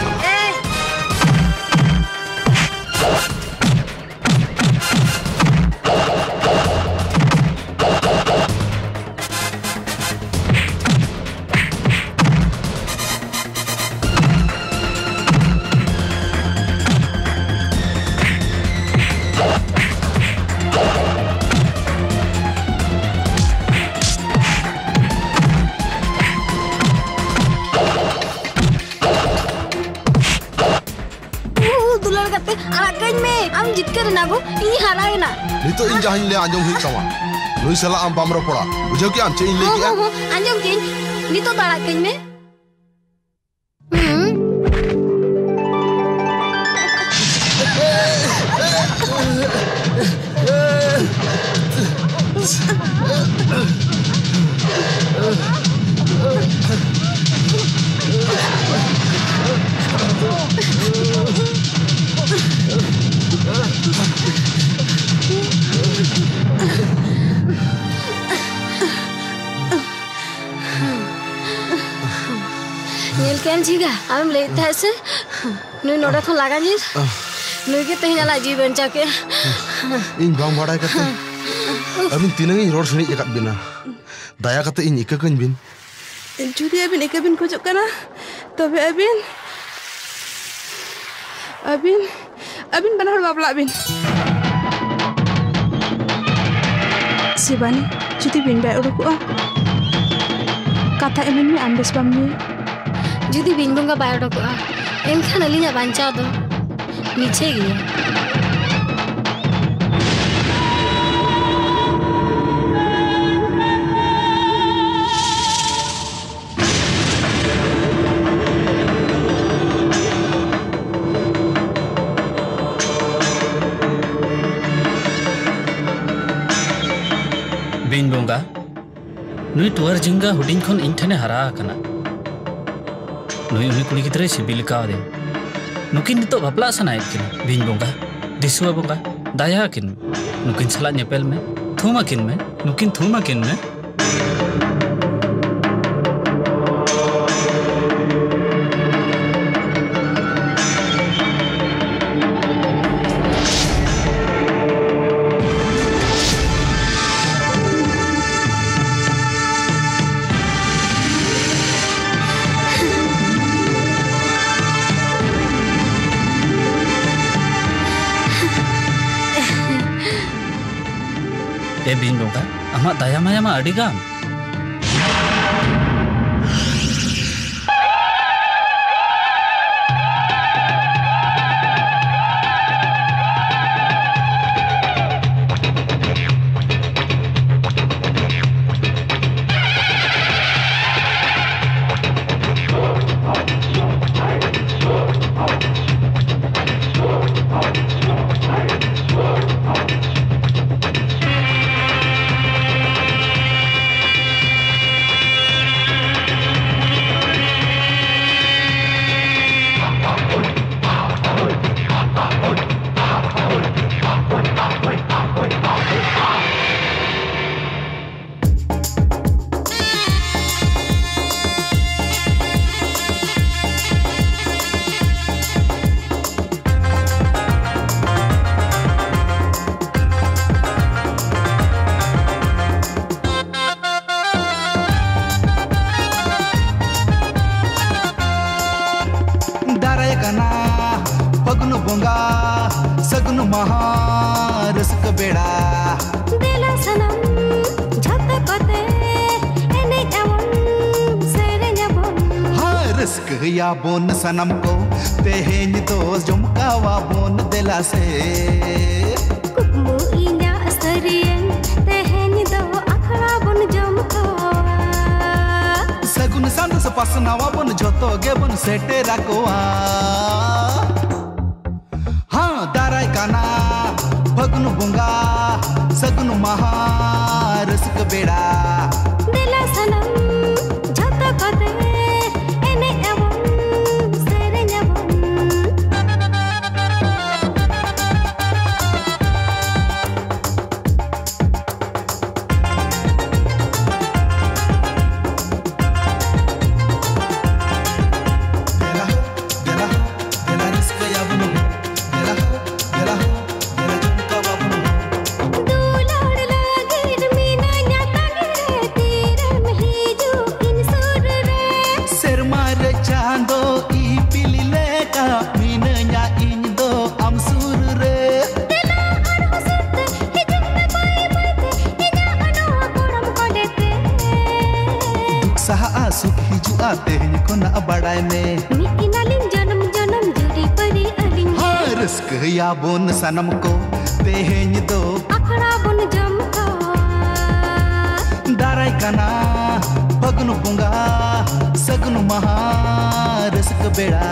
नितो इन जहां ले आंजम हुई तमा नुई सला आम बाम रोपड़ा बुझो कि आम चे इन ले किया आंजम के नितो दाड़ा कइन में केन जीगा आम लेता है से नुई नोड़ा को लगा जी नुई के तही नाला जीवन चाके इन बाम बड़ा करते अबिन तीन ही रोड सुनी जकत बिना दया करते इन इका कन बिन जुदी अबिन इका बिन को जकना तबे अबिन अबिन अबिन बना हड़ बाबला अबिन सिबानी जुदी बिन बाय उडुकुआ कथा एमिन में आंबेस बामनी जुदी बिन बंगा बाय उडुकुआ एनखान अलिना बांचा दो नीचे गया बिन बोंगा नुई टुअर जिंगा हुडिंग खन इन ठने हरा कना नुई उनी कुड़ी गिद्रे सिबिल कादे नुकिन नितो बापला सनायत किन बिन बोंगा दिसुआ बोंगा दाया किन नुकिन सला नेपेल में थुमा किन में नुकिन थुमा किन में ए बिन बोंगा आमा दाया माया मा अडी गाम बोन सनम को तेहेन दोस्त जुमकावा बोन दिला से कुकमु इन्या सरियन तेहेन दो अखड़ा बोन जुमकावा सगुन संद पासनावा बन झोतो गे बन सेटेरा कोआ हाँ दाराय काना फगुन बुंगा सगुन महा रसिक बेड़ा देला सनम झोतो कते एने एवं सेरे नेवं तेहन कोना बड़ाय में मिकिनालिन जन्म जन्म जुड़ी परी अलिन हाँ रस्क या बोन सनम को तेहन दो अखड़ा बोन जम का दाराय काना फगुन बुंगा सगुन महा रस्क बेड़ा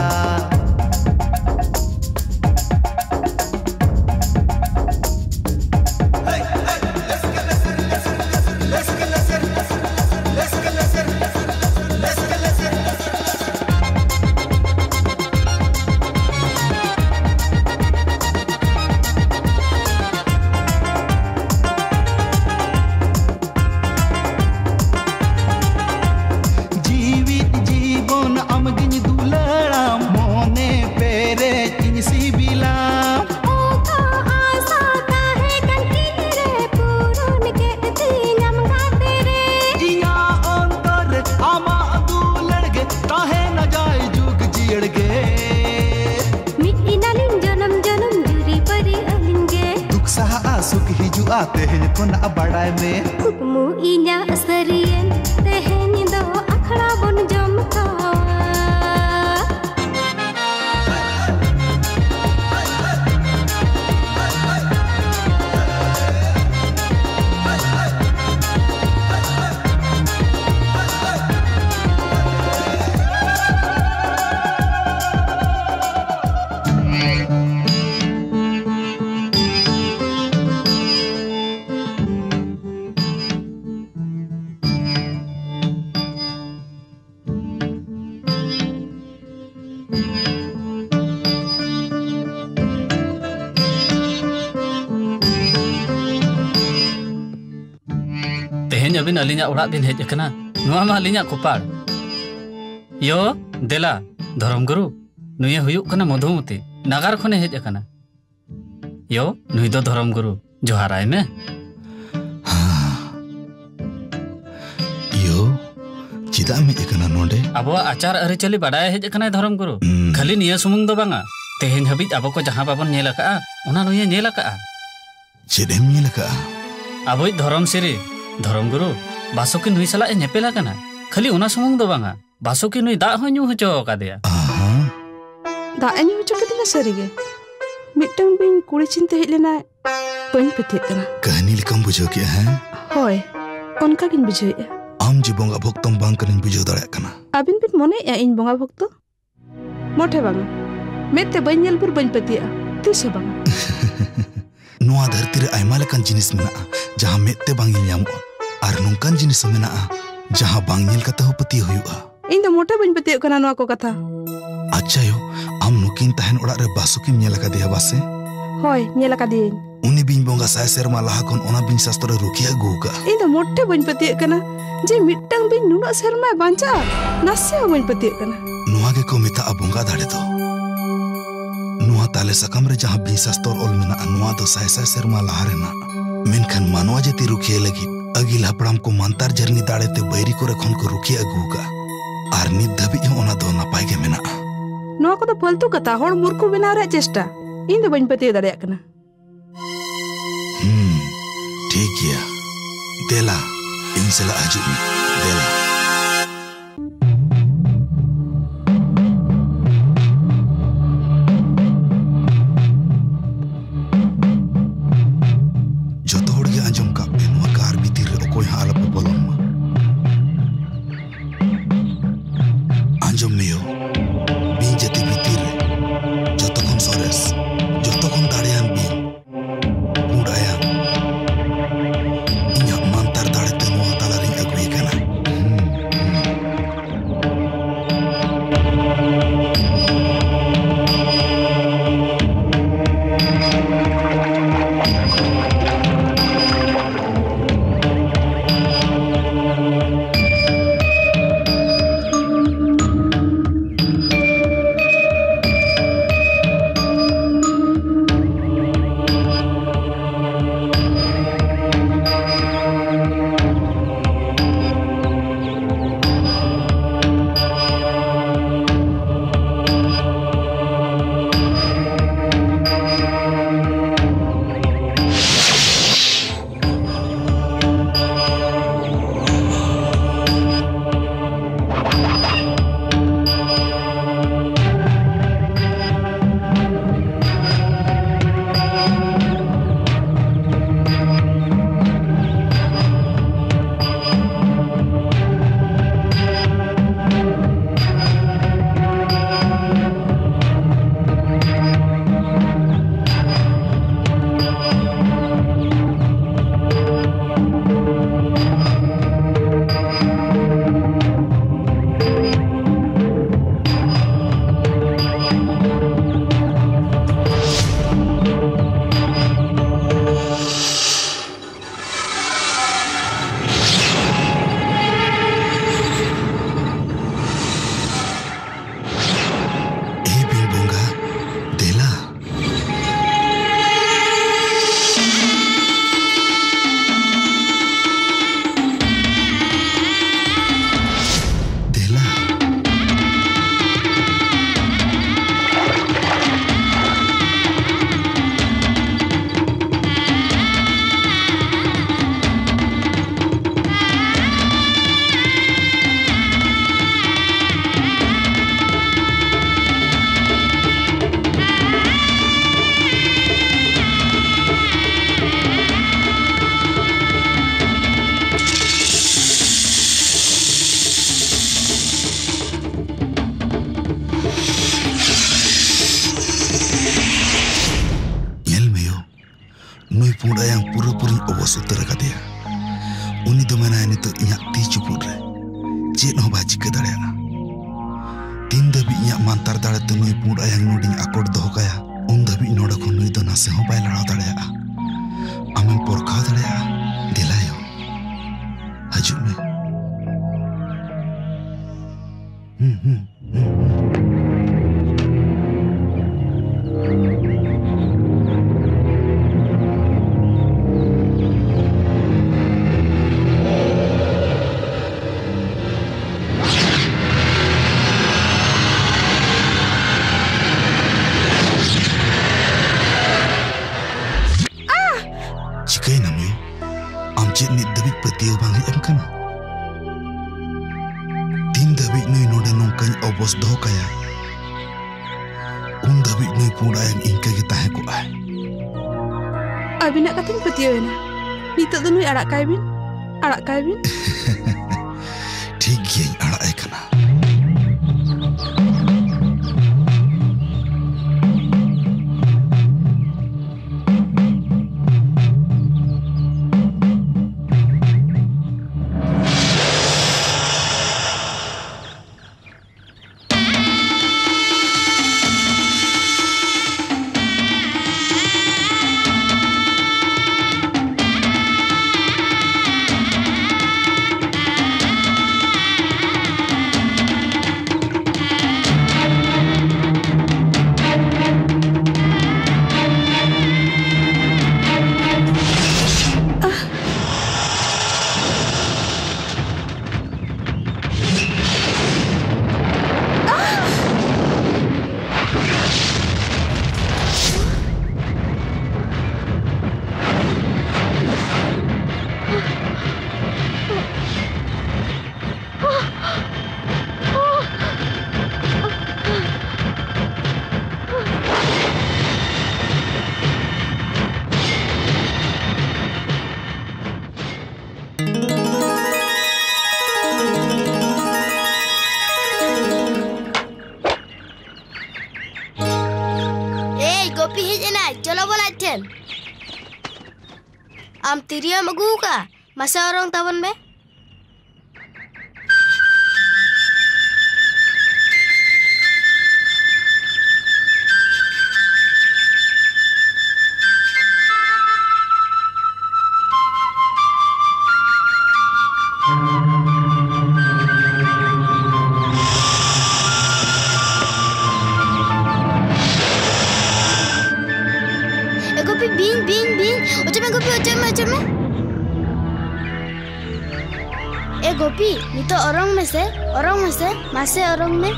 तेहन कोना बड़ाय में कुकमु इन्या सरियन तेहन दो अखड़ा बन जम का अबिन अलिना उड़ा बिन हेज कना नुआ मा अलिना कोपाड़ यो देला धर्म गुरु नुया हुयुक कना मधुमती नागार खने हेज कना यो नुई दो धर्म गुरु जोहाराय में यो चिदा में एकना नोंडे अब आचार अरिचली बाडाय हेज कना धर्म गुरु खाली निया सुमुंग दो बांगा तेहेन हबिज अब को जहां बाबन नेला का ओना नुया नेला का चेदेम नेला का अबोय धर्म सिरी धर्म गुरु बासुकी नुई सला नेपेला कना खाली ओना सुमुंग दो बांगा बासुकी नुई दा हो न्यू हचो कादेया दा न्यू हचो कदिना सरीगे मिटंग बिन कुड़ी चिंते हेलेना पन पते कना कहानी लिकम बुझो के हैं होय उनका किन बुझो आम जी बोंगा भक्तम बांग कनिन बुझो दरे कना अबिन बिन मने या इन बोंगा भक्त मोठे बांगा मेते बन्यल पुर बन पतिया तिसे बांगा नुआ धरती रे आयमा लेकान जिनिस मेना जहां मेते बांगिल ᱧᱟᱢ आर नोंकान जिनिस मेना जहां बांगिल कते हो पति हुआ इन दो मोटा बन पति कना नुआ को कथा अच्छा यो आम नुकिन तहन ओड़ा रे बासुकिन नेला का दिया बासे होय नेला का दिन उनी बिन बोंगा साय सेरमा लाहा कोन ओना बिन शास्त्र रुकिया गुका इन दो मोटे बन पति कना जे मिटंग बिन नुना सेरमा बांचा नसे बन पति कना नुआ के को मिता बोंगा दाड़े दो नुआ ताले सकम रे जहां बिन शास्त्र ओल मेना नुआ दो साय साय सेरमा लाहा रेना मेनखान मानवा जेती रुकिया लगी अगिल हपड़ाम को मानतार जर्नी दाड़े ते बैरी को रखन को रुकिया गुका आर नित धबी ओना दो नापाय के मेना नुआ को तो फालतू कथा होड़ मूर्ख बना रे चेष्टा इन दो बन पति दाड़े कना हम्म ठीक गया देला इनसेला आजू देला नुई पुंड आयां पूरा पूरी अबस उतर कदिया उनी दो मेना नितो इया ती चुपुड रे चेद हो बा चिका दाड़ेया तीन दबी इया मानतार दाड़े तो नुई पुंड आयां नोडिं आकोड दोहो काया उन दबी नोडे को नुई दो नासे हो बाय लड़ाव दाड़ेया आमें पोरखा दाड़ेया दिलायो हजू में हम्म हम्म Abinak katanya petiyo na. Nito tu nui arak kai bin, arak kai bin. ठीक यही अड़ा है कना Am tiria magu ka? Masa orang tawan be? Gopi bin bin bin ucap me gopi ucap me ucap me eh gopi nito orang me se orang me se mase orang me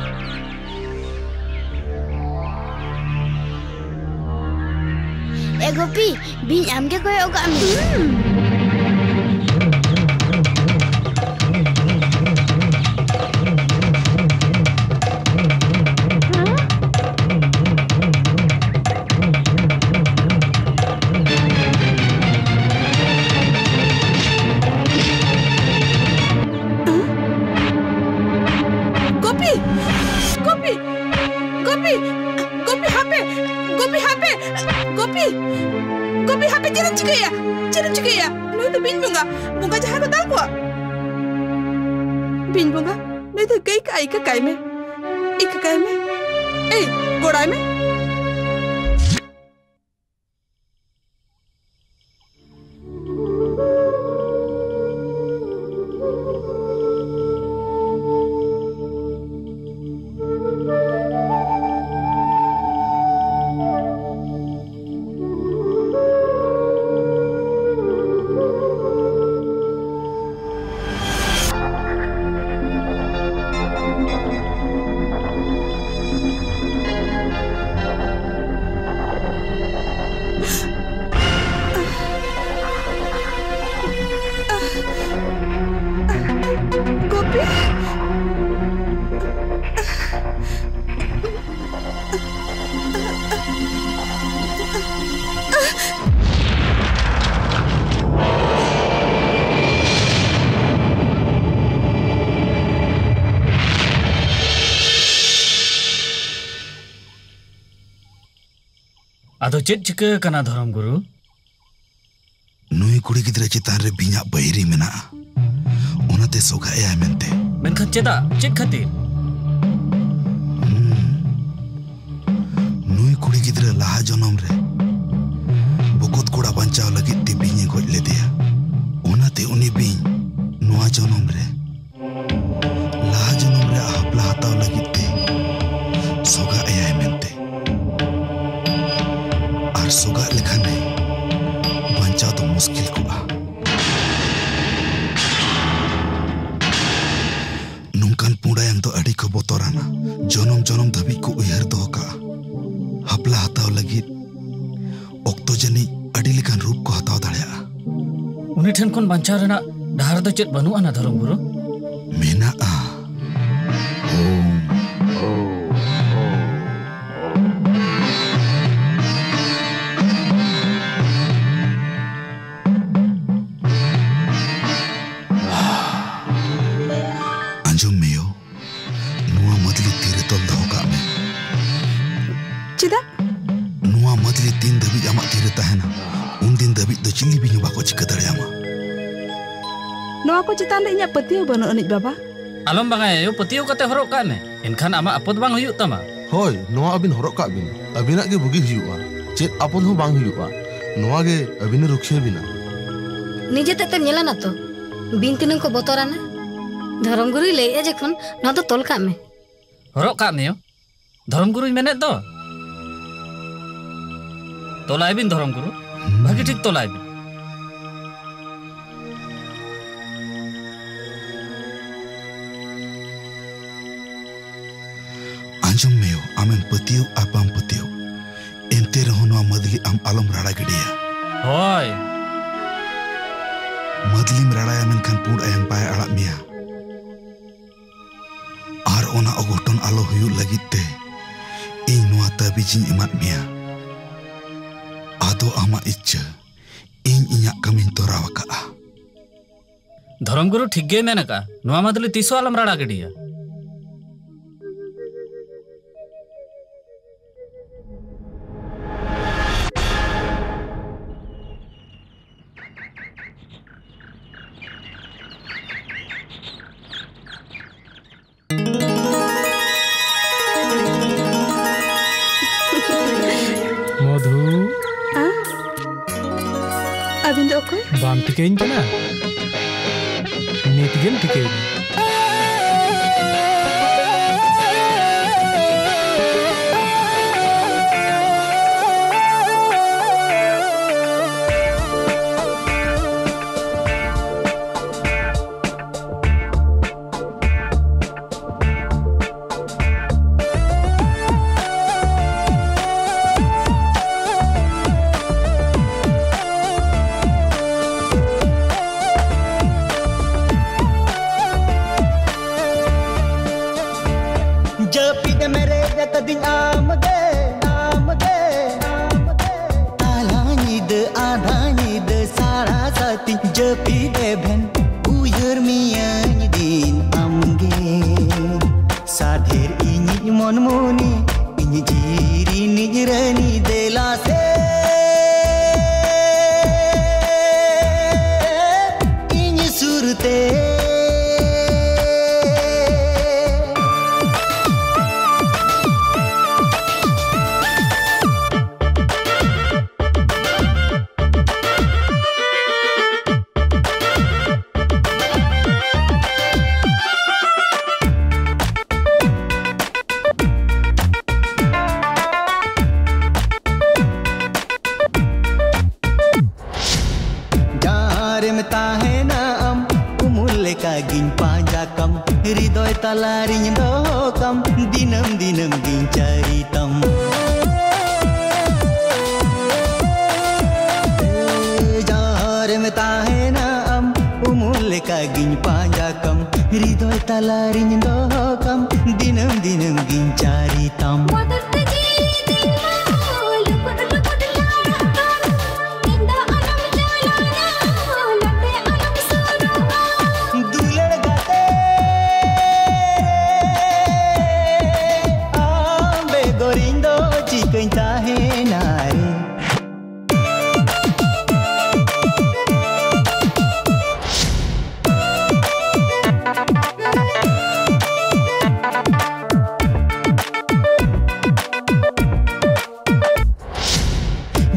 eh gopi bin amke koy oga am Bin bunga, मैं तो कई का एक काई में, एक काई में, ए गोड़ाई में। आदो चेत चिका कना धरम गुरु नुई कुड़ी गिद्रा चितान रे बिना बैरी मेना ओनाते सोगा एया मेनते मेनखान चेदा चेक खातिर नुई कुड़ी गिद्रा लाहा जनम रे बकत कोड़ा बंचाव लगी ते बिने गoj लेदेया ओनाते उनी बिन नुआ जनम रे लाहा जनम रे हपला हताव लगी ते सोगा एया मेनते आर सोगा लेखाने बंचाव तो मुश्किल को बा नुंकान पुंडायang तो अड़ी को बोतराना जनम जनम धबी को उयहर दो का हपला हताव लगी ओक्तो जनी अड़ी लेकान रूप को हताव दाड़ेया उनी ठेन कोन बंचाव रेना डहार दो चेत बनुआ ना धरम गुरु मेना आ चिल्ली भी बाको चिका दाड़ेयामा नोआ को चितान रे इन्या पतियो बनो अनिज बाबा आलम बांगाय यो पतियो कते हरक का मे एनखान आमा आपद बांग हुयु तमा होय नोआ अबिन हरक का बिन अबिना गे बुगी हुयुआ चेत आपद हो बांग हुयुआ नोआ गे अबिन रुखिया बिना निजे ते ते नेला ना तो बिन तिन को बोतराना धर्म गुरु ले ए जखन न तो तोल का मे हरक का मे धर्म गुरु मेने दो तोलाय बिन धर्म गुरु भागी ठीक तोलाय बिन आंजम मेयो आमें पतियो आपाम पतियो एंते रहोनो मदली आम आलम राड़ा गडिया होय मदली राड़ा आमें खान पुड आयम पाय आड़ा मिया आर ओना अगोटन आलो हुयु लगिते इन नोआ तबिजिन एमात मिया आदो आमा इच्छा इन इन्या कमिन तोरा वका धर्म गुरु ठीक गे मेनका नोआ मदली तीसो आलम राड़ा गडिया बाम टिकेन कना नीत गेम टिकेन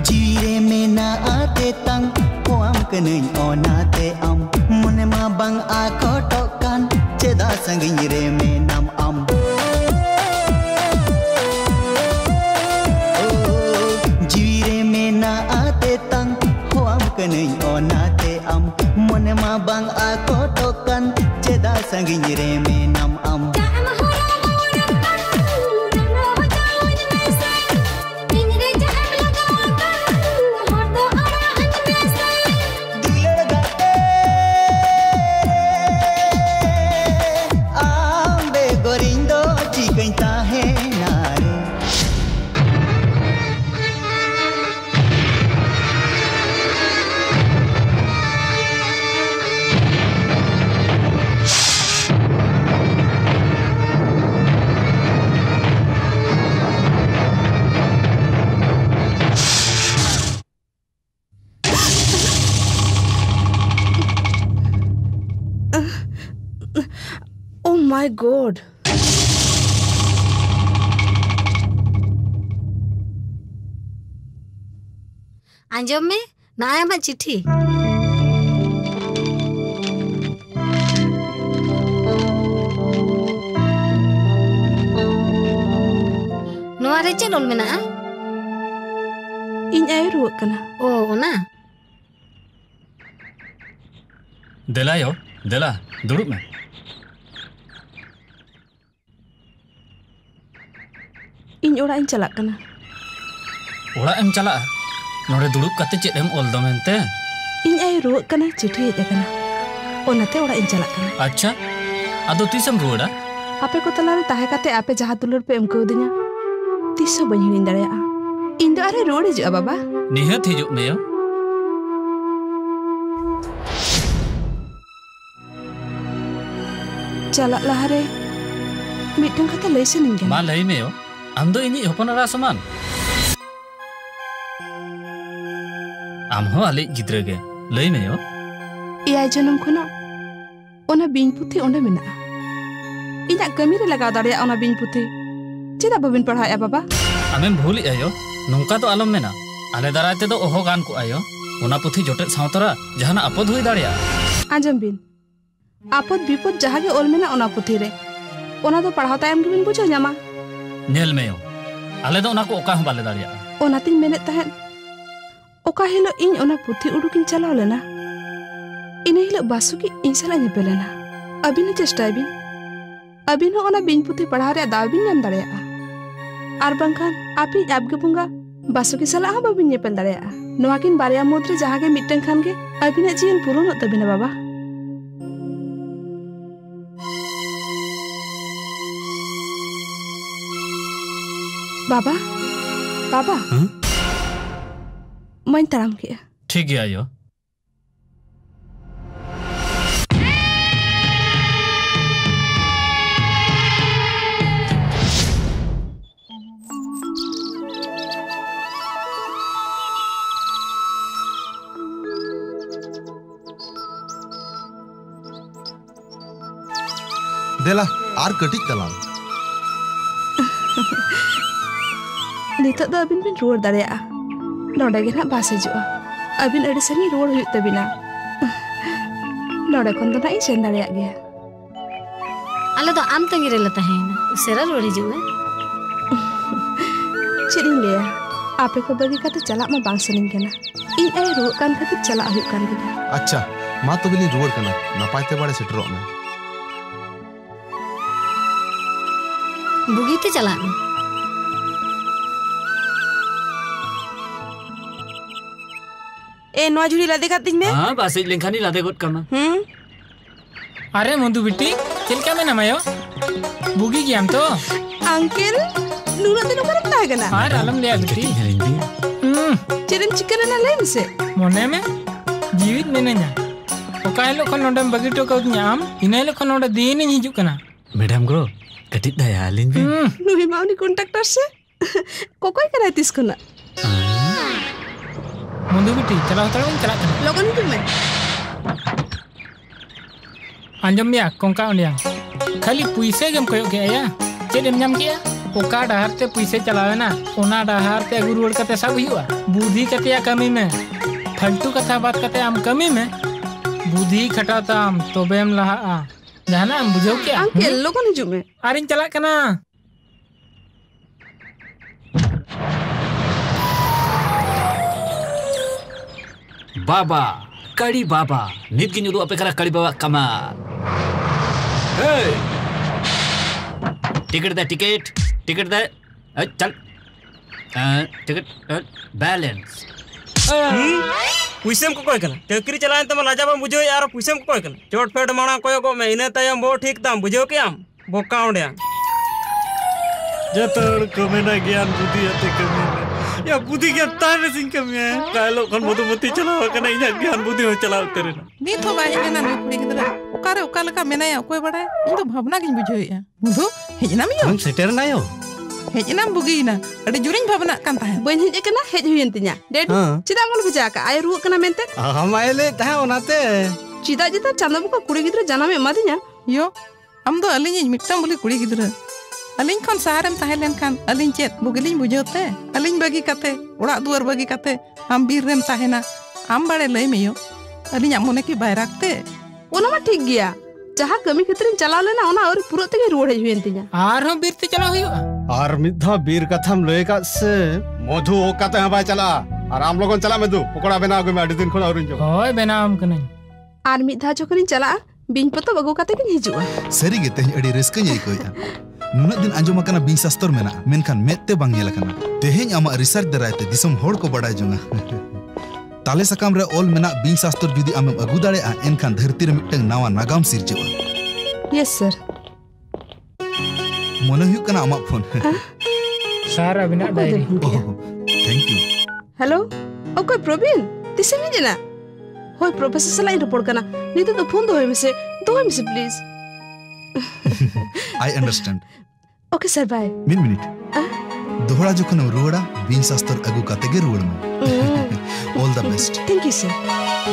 जीरे में ना आते तंग कोam कनई ओनाते am mone ma bang akotokan ceda sanging re me nam am oh जीरे में ना आते तंग कोam कनई ओनाते am mone ma bang akotokan ceda sanging re me nam am My God. आंजम में नाया मा चिट्ठी नोआ रे चेद ओल मेना इन आय रुवाक कना ओ ओना देला यो देला दुड़ुब में इन ओड़ा इन चलाक कना ओड़ा एम चला नोड़े दुड़ुब कते चेद एम ओल दो मेनते इन आय रुवाक कना चिट्ठी हेज कना ओनाते ओड़ा इन चलाक कना अच्छा आदो तीसम रुवाड़ा आपे को तलारे ताहे काते आपे जहां दुलर पे एमको दिना तीसो बन हिड़िन दाड़ेया इन दो आरे रोड हिजुआ बाबा निहत हिजुक मे यो चलाक लहारे मिटन कथा लई सनिन गया मा लई मे यो आम दो इनी हपनरा समान आम हो आले गिद्रे गे लई मे यो इया जनम खना ओना बिन पुथी ओंडे मेना इना कमी रे लगा दाड़े ओना बिन पुथी चेदा बबिन पढ़ाया बाबा आमेम भूली आयो नोंका तो आलम मेना आले दाराय ते दो ओहो गान को आयो ओना पुथी जोटे सावतरा जहाना आपद होई दाड़िया आंजम बिन आपद विपद जहागे ओल मेना ओना पुथी रे ओना दो पढ़ाव तायम के बिन बुझो न्यामा नेल मेयो आले दो ओना को ओका हम बाले दाड़िया ओना तिन मेने तहन ओका हिलो इन ओना पुथी उडुकिन चलाव लेना इने हिलो बासुकी इन सला नेपेलेना अबिन चेष्टा बिन अबिन हो ओना बिन पुथी पढ़ाव रे दाव बिन नाम दाड़िया आर बंखान आपी आपगे बुंगा बासुकी सला हा बाबिन नेपेल दाड़िया नोआकिन बारिया मुद्रे जहागे मिटन खान गे अबिना जीवन पूर्ण तबिना बाबा बाबा बाबा मैं तराम किया ठीक है आयो देला आर कटिक तलाम नितो दो अबिन बिन रुवाड़ दाड़ेया नोडे गे ना बास हिजुआ अबिन अड़ी सनी रुवाड़ हुयुग तबिना नोडे खन दो ना इन सेन दाड़ेया गया आले दो आम तंगी रे लता है ना उसेरा रुवाड़ हिजुग में चिरिन लेया आपे को बगी काते चला मा बांग सनिन केना इन आय रुवाड़ कान खातिर चला हुयुग कान गे अच्छा मा तो बिली रुवाड़ कना नापाय ते बाड़े सेटरोग में बुगीते चला में ए नोआ झुरी लादे खातिन में हां बासे लेंखानी लादे गोट कमा हम अरे मुंदु बिटी चिलका में नमायो बुगी की हम तो अंकल नुना दिनो करम ता गना हां आलम ले बिटी हम चिरन चिकन ना लेन से मोने में जीवित मेने냐 ओकायलो खन नोडम बगीटो को ᱧᱟᱢ इनायलो खन नोडे दिन हिजुक कना मैडम गो कटिक दया लिन बे नुई माउनी कॉन्ट्रैक्टर से कोकोई करा तिस कना मुंदु बिटी चला चला चला लोगन तुम में आंजम या कोंका ओनिया खाली पुइसे गेम कोयो के आया चेद एम नाम किया ओका डहार ते पैसे चलावे ना ओना डहार ते अगु रुआड़ कते सब हुआ बुद्धि कते कमी में फालतू कथा बात कते आम कमी में बुद्धि खटाताम तोबेम लहा जाना हम बुझो क्या अंकल लोगों ने जुमे आरिन चला कना बाबा कड़ी बाबा नित की नुदु अपे करा कड़ी बाबा कमा हे टिकट दे टिकट टिकट दे चल टिकट बैलेंस पुइसेम को कोई कना टकरी चलाएं तम लाजा बा बुझो यार पुइसेम को कोई कना चोट पेट माणा कोय को में इने तायम बो ठीक ताम बुझो के आम बोका ओंडया जतड़ कमेना ज्ञान बुद्धि अते कमे या बुद्धि के ताने सिंह कमे कालो खन मधुमती चलाव कना इना ज्ञान बुद्धि हो चलाव तेरे ना नी तो बाई ना नी कुड़ी गिदरा ओकारे ओका लका मेनाया कोई बड़ाय इन तो भावना गिन बुझोया बुझो हेजना मियो हम सेटर ना यो हेजना बुगीना अडी जुरिन भावना कान ताहे बइन हेज कना हेज हुयन तिया डेड चिदा मन बुझा का आय रुक कना मेनते हम आइले ताहे ओनाते चिदा जिता चांदबु को कुड़ी गिदरा जनाम एमादिया यो हम दो अलिኝ मिटम बोली कुड़ी गिदरा अलिኝ खन सहारम ताहे लेन खान अलिኝ चेत बुगलिኝ बुझोते अलिኝ बगी काते ओड़ा दुआर बगी काते हम बीर रेम ताहेना हम बाड़े लई मेयो अलिኝ मने की बाय राखते ओना मा ठीक गया जहां कमी खतरिन चला लेना ओना और पूरा तेगे रोड हेज हुयन तिया आर हम बीर ते चला हुआ और मिधा बीर कथम लय का से मधु ओ काते हबा चला और हम लोगन चला मधु पकोड़ा बना गो में आडी दिन खन औरिन जो होय बनाम कने आर मिधा जखनिन चला बिन पतो बगो काते किन हिजुआ सरी गे तेह अडी रिस्क नी कोया नुना दिन आंजोम कना बिन शास्त्र मेना मेनखान मेते बांग नेल कना तेहेñ आमा रिसर्च दरायते दिसम होड़ को बडाय जोंगा ताले सकाम रे ऑल मेना बिन शास्त्र जुदी आम अगु दाड़े आ एनखान धरती रे मिटंग नावा नागाम सिरजोआ यस सर मोने हुई कना आमा फोन सर अबिना diary thank you hello okay Praveen तिसे मी जना होय प्रोफेसर सलाई रिपोर्ट कना नीते तो फोन दो होय मिसे दो होय मिसे please I understand okay sir bye मिन मिनिट दोहरा जखन रुवड़ा बिन शास्त्र अगु काते गे रुवड़ में all the best thank you sir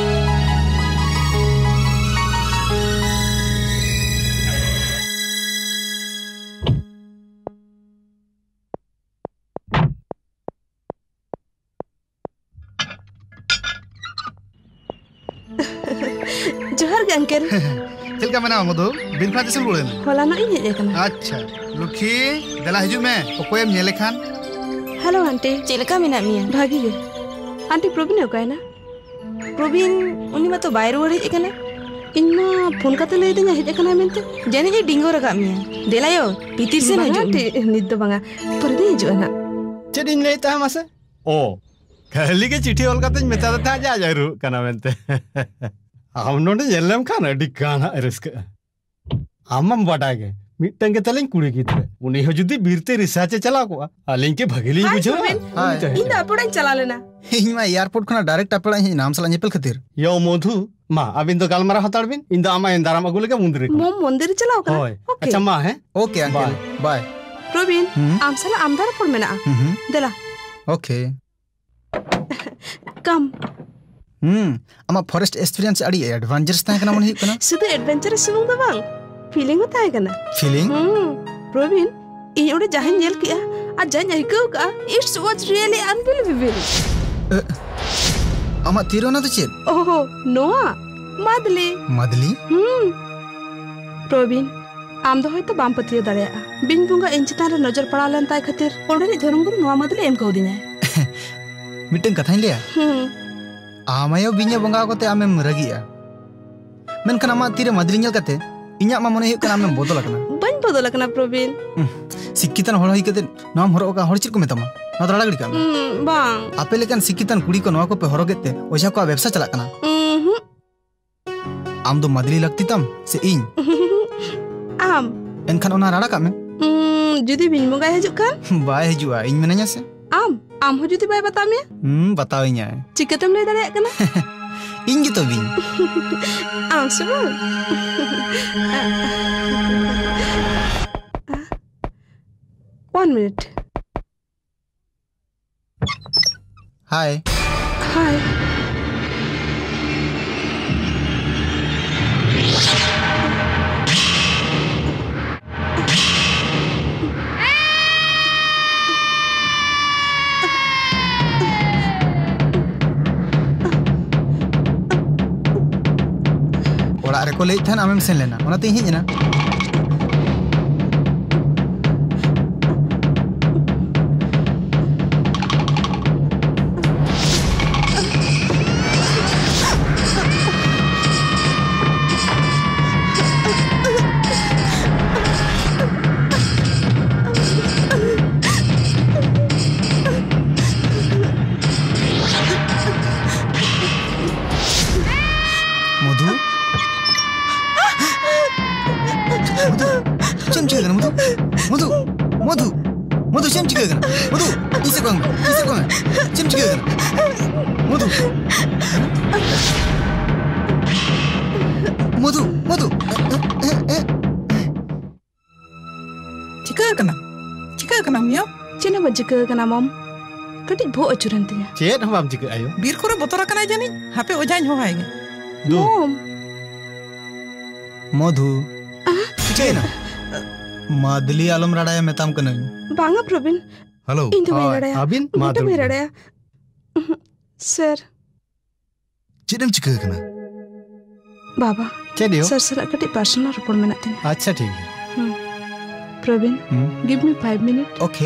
जोहर गे अंकल चलका मना मधु बिन खा दिसम रुड़े होला ना इन हेज कना अच्छा लुखी दला हिजु में ओकोयम नेले खान हेलो आंटी चेलका मेना मिया भागी गे आंटी प्रवीण ओकाय ना प्रवीण उनी मा तो बाय रुड़ हेज कना इन मा फोन काते लय दिना हेज कना मेनते जाने जे डिंगो रगा मिया देलायो पितिर से ना जो निद दो बांगा पर दे जो ना चेड इन लेता है मासे ओ खाली के चिट्ठी ऑल काते मेता था जा जा रु कना मेनते हम नोडे जेलम खान अडी काना रिस्क आमम बडागे मिटंग के तलें कुड़ी गिद्रे उनी हो जुदी बीरते रिसर्च चला को अलिं के भगेली बुझो इन अपड़न चला लेना इन मा एयरपोर्ट खना डायरेक्ट अपड़ा ही नाम सला नेपल खातिर यो मधु मा अबिन तो गालमारा हताड़ बिन इन द आमा इंदाराम अगुले के मंदिर मो मंदिर चलाओ का ओके अच्छा मा है ओके अंकल बाय प्रवीण आम सला आमदार पर मेना देला ओके कम हम्म आमा फॉरेस्ट एक्सपीरियंस अड़ी एडवेंचरस ताहे कना मन ही कना सुदु एडवेंचरस सुनु द बांग फीलिंग होता है कना फीलिंग प्रवीण इन ओडे जहां नेल किया आ जहां आइको का इट्स वाज रियली अनबिलीवेबल आमा तीरो ना तो चेत ओहो नोआ मदली मदली हम्म प्रवीण आम दो होयतो बाम पतियो दाड़िया बिन बुंगा इन चितान रे नजर पड़ा लेन ताय खातिर ओडे धर्म गुरु नोआ मदली एम को दिना मिटन कथा लिया हम्म आमायो बिnya बंगा कोते आमेम रगिया मेनखान आमा तीरे मदली नेल कते इन्या मा मने हुई कना आमेम बदल कना बन बदल कना प्रवीण सिक्कितन होड़ होई कते नाम हरो का होड़ चिर को मेतामा ना तो रागड़ी का बांग आपे लेकन सिक्कितन कुड़ी को नवा को पे हरोगेते ओजा को व्यवसाय चला कना आम दो मदली लगती तम से इन आम एनखान ओना राड़ा का में जुदी बिन मुगा हजु कान बाय हजुआ इन मेनanya से आम आम हो जुदी बाय बता में हम बताइnya चिकतम ले दाड़े कना इन gitu बिन आम सुबह one minute हाय हाय ᱚᱲᱟᱜ ᱨᱮᱠᱚ ᱞᱟᱹᱭᱮᱫ ᱛᱟᱦᱮᱱ ᱟᱢᱮᱢ ᱥᱮᱱ ᱞᱮᱱᱟ, ᱚᱱᱟᱛᱮᱧ ᱦᱮᱡ ᱮᱱᱟ। चिका कना मम कटी भो अचुरन तिया चेत हम चिका आयो बीर कोरे बोतरा कना जानी हापे ओजाइन हो हाइगे मम मधु चिकेना मादली आलम राडाया मेताम कना बांगा प्रवीण हेलो इंदु राडाया अबिन मादली राडाया सर चिदम चिका कना बाबा चेदियो सर सर कटी पर्सनल रिपोर्ट मेना तिया अच्छा ठीक है Praveen give me five minute okay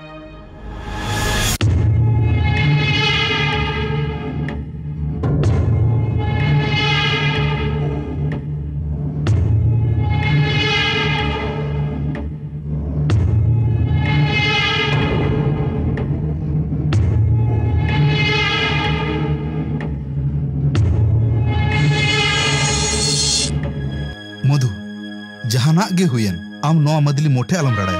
Madhu जहाना गे हुयन आम नवा मदली मोटे आलम रडाया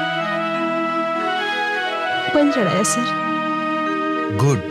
बंद रडाया सर गुड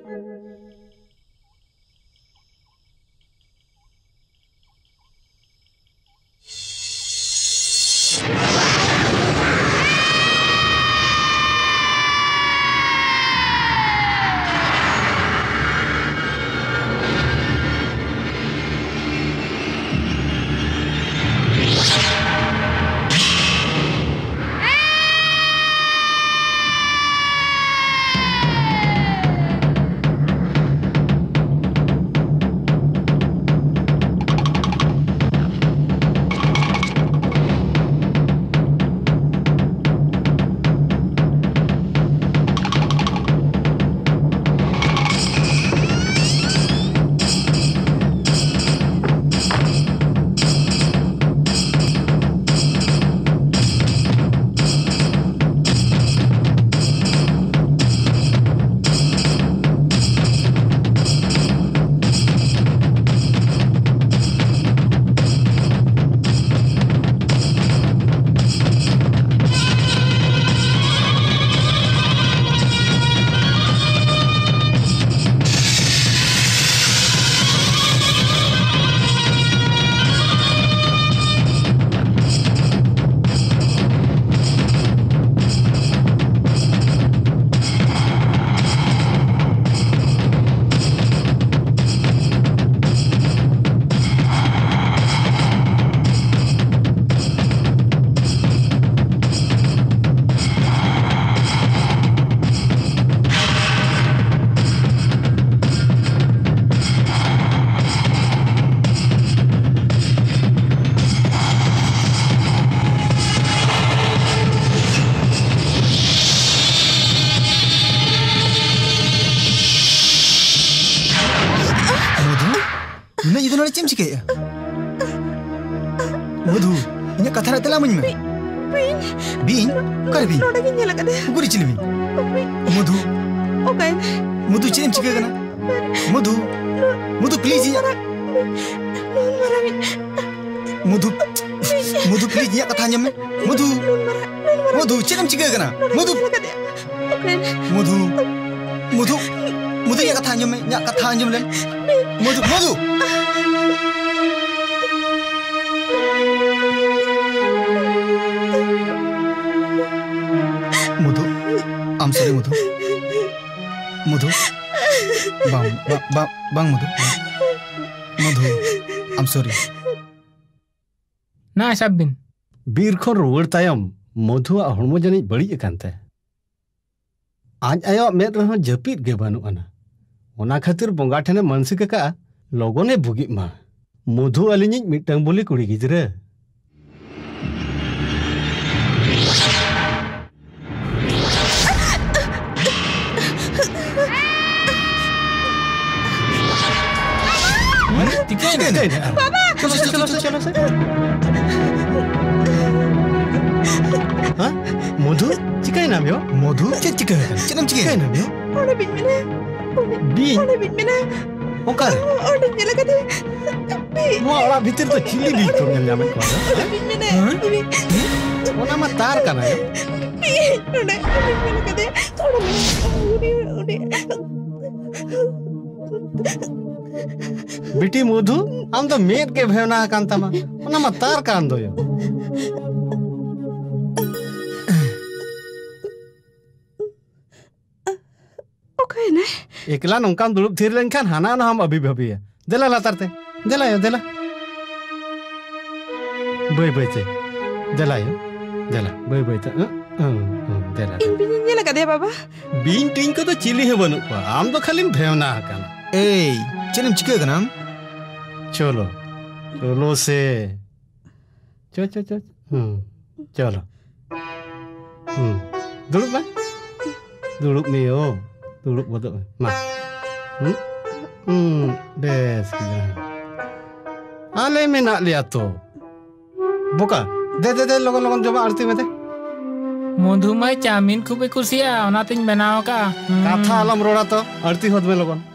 चेम चिके मधु इन्हें कथा रहते ला मुझ में बीन कर बीन नोड़ा की नहीं लगा दे गुरी चिली बीन मधु ओके मधु चेम चिके करना मधु मधु प्लीज या मधु मधु प्लीज या कथा जम में मधु मधु चेम चिके करना मधु मधु मधु मधु या कथा जम में या कथा जम ले मधु मधु I'm sorry, Mudhu. Mudhu. Bang, bang, bang, bang, Mudhu. Mudhu. I'm sorry. ना साबिन बीर खो रुवर तायम मधु हड़मो जानी बड़ी एकांते आज आयो मेद रहो जपीत गे बानु अना ओना खातिर बोंगा ठेने मानसिक का लोगोने भुगी मा मधु अलिनिज मिटंग बोली कुड़ी गिजरा बाबा चलो चलो चलो चलो हाँ मधु चिकाई नाम यो मधु चे चिका चनम चिका नाम यो ओने बिन मिने बी ओने बिन मिने ओकर ओने nyela kade बी नो ओड़ा भीतर तो चिली बी को nyel nyame ko ओने बिन मिने ओना मा तार kana yo बी ओने nyela kade ओने ओने बेटी मधु हम तो मेद के भेवना कांता मा ओना मा तार कान दो यो ओके ने एकला नोंकाम दुरुप थिर लेनखान हाना ना हम अभी भाभी है देला लातारते देला यो देला बय बय ते देला यो देला बय बय ते देला इन बिन nyela kade बाबा बीन टिंग को तो चिली है बनु को आम तो खाली भेवना काना ए चनम चिका कनाम चलो चलो से चल चल चल हम्म चलो हम्म दुरुप में दुरुप में यो दुरुप बदो मा हम्म हम्म बेस किया आले में ना लिया तो बुका दे दे दे लोगों लोगों जब आरती में दे मधु माई चाउमीन खूब कुसिया ओनातिन बनाओ का काथा आलम रोड़ा तो आरती होद में लोगों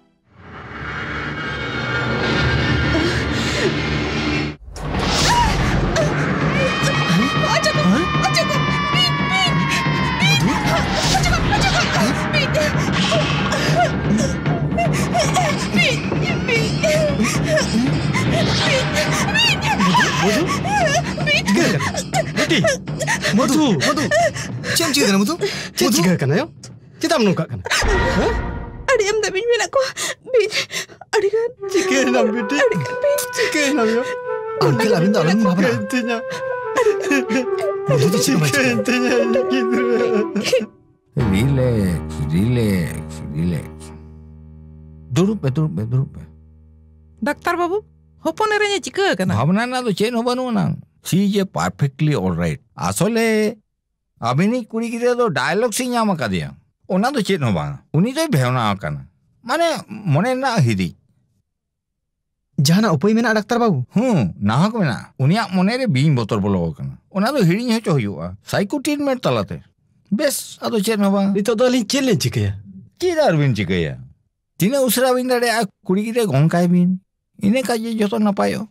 मधु मधु चम चिका मधु चम चिका कना यो चिताम नुका कना अड़ी हम दबिन में नको बी अड़ी का चिके ना बेटी चिके ना यो अंकल अबिंद अबिंद भाबना इंतजा मधु तो चिका इंतजा रिलैक्स रिलैक्स रिलैक्स दुरुप पे दुरुप पे दुरुप पे डाक्टर बाबू होपन रे चिका कना भावना ना तो चेन हो बनू ना शी इज परफेक्टली ऑलराइट आसले अबिनी कुड़ी गिरे तो डायलॉग से नाम का दिया ओना तो चेन हो बांग उनी तो भेवना काना माने मने ना हिदी जहाना उपाय मेना डाक्टर बाबू हूं नाहक मेना उनिया मने रे बीन बोतल बोलो काना ओना तो हिड़ी हेचो हुआ साइको ट्रीटमेंट तलाते बेस अदो चेन हो बांग नितो तो लिन चेलें चिकया चिदार बिन चिकया तिने उसरा बिन दाड़े आ कुड़ी गिरे गोंकाय बिन इने का जे जतो नपायो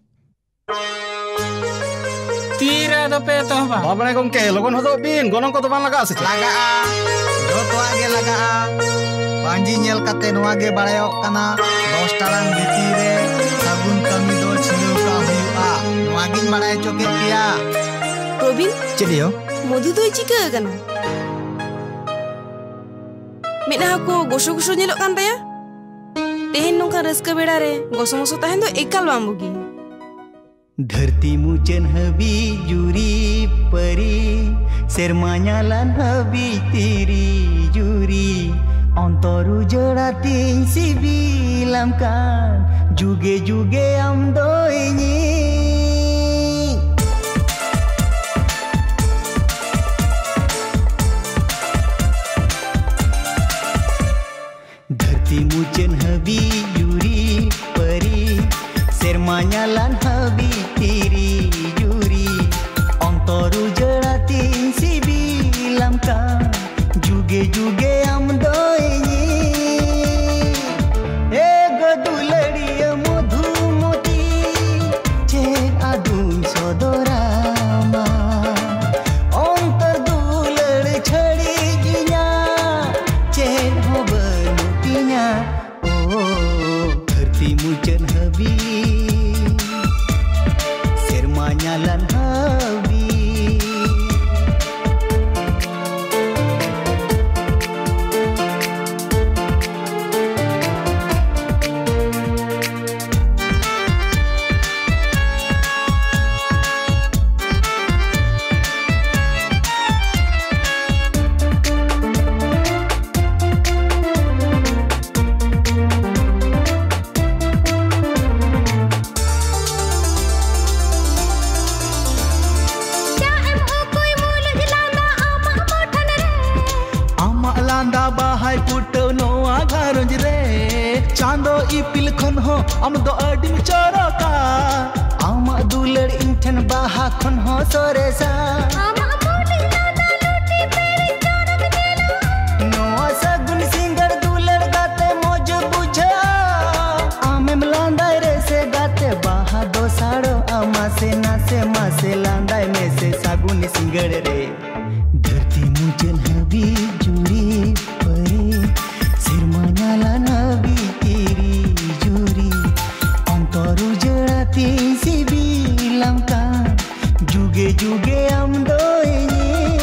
तीरा दो पे तो बा बाबने गोंके लगन हो दो बिन गोनों को तो बान लगा से लगा जतो आगे लगा पांजी नेल कते नोआ गे बाड़ायो कना दस टाड़ांग भीती रे सागुन कमी दो छिलु का हुआ नोआ गिन बाड़ाय चोके पिया रोबिन चलियो मधु तो चिका कना मेना को गोसो गोसो नेलो कान ताया तेहन नोका रस्का बेड़ा रे गोसो मोसो ताहेन दो एकाल बाम बुगी धरती मुचन हबी जुरी परी सेरमा ᱧᱟᱞᱟᱱ हबी तेरी जुरी अंतरु जड़ाती सिबिलाम कान जुगे जुगे आम दो इनी धरती मुचन हबी जुरी परी सेरमा ᱧালাᱱ हबी तेरी जुरी अंतरु जड़ाती सिबिलाम कान जुगे जुगे आम दो इनी ए गदुलड़िया मधुमती चे आदुन सदरामा अंतर दुलड़ छड़ी जिया चे हो बनुतिया ओ धरती मुचन हबी सेरमा ᱧালাᱱ हबी चांदो इपिल खन हो आम दो अडिम चोरका आमा दुलड़ इन ठन बाहा खन हो सोरेसा नोआ सगुन सिंगर दुलड़ गाते मौज बुझा आमेम लांदाय रे से गाते बाहा दो साड़ो आमा से नासे मासे लांदाय में से सगुन सिंगर रे धरती मुझन हबी जुड़ी परी सिरमा नाला नबी तेरी जुरी अंतरु जड़ाती सिबी लंका जुगे जुगे हम दोएनी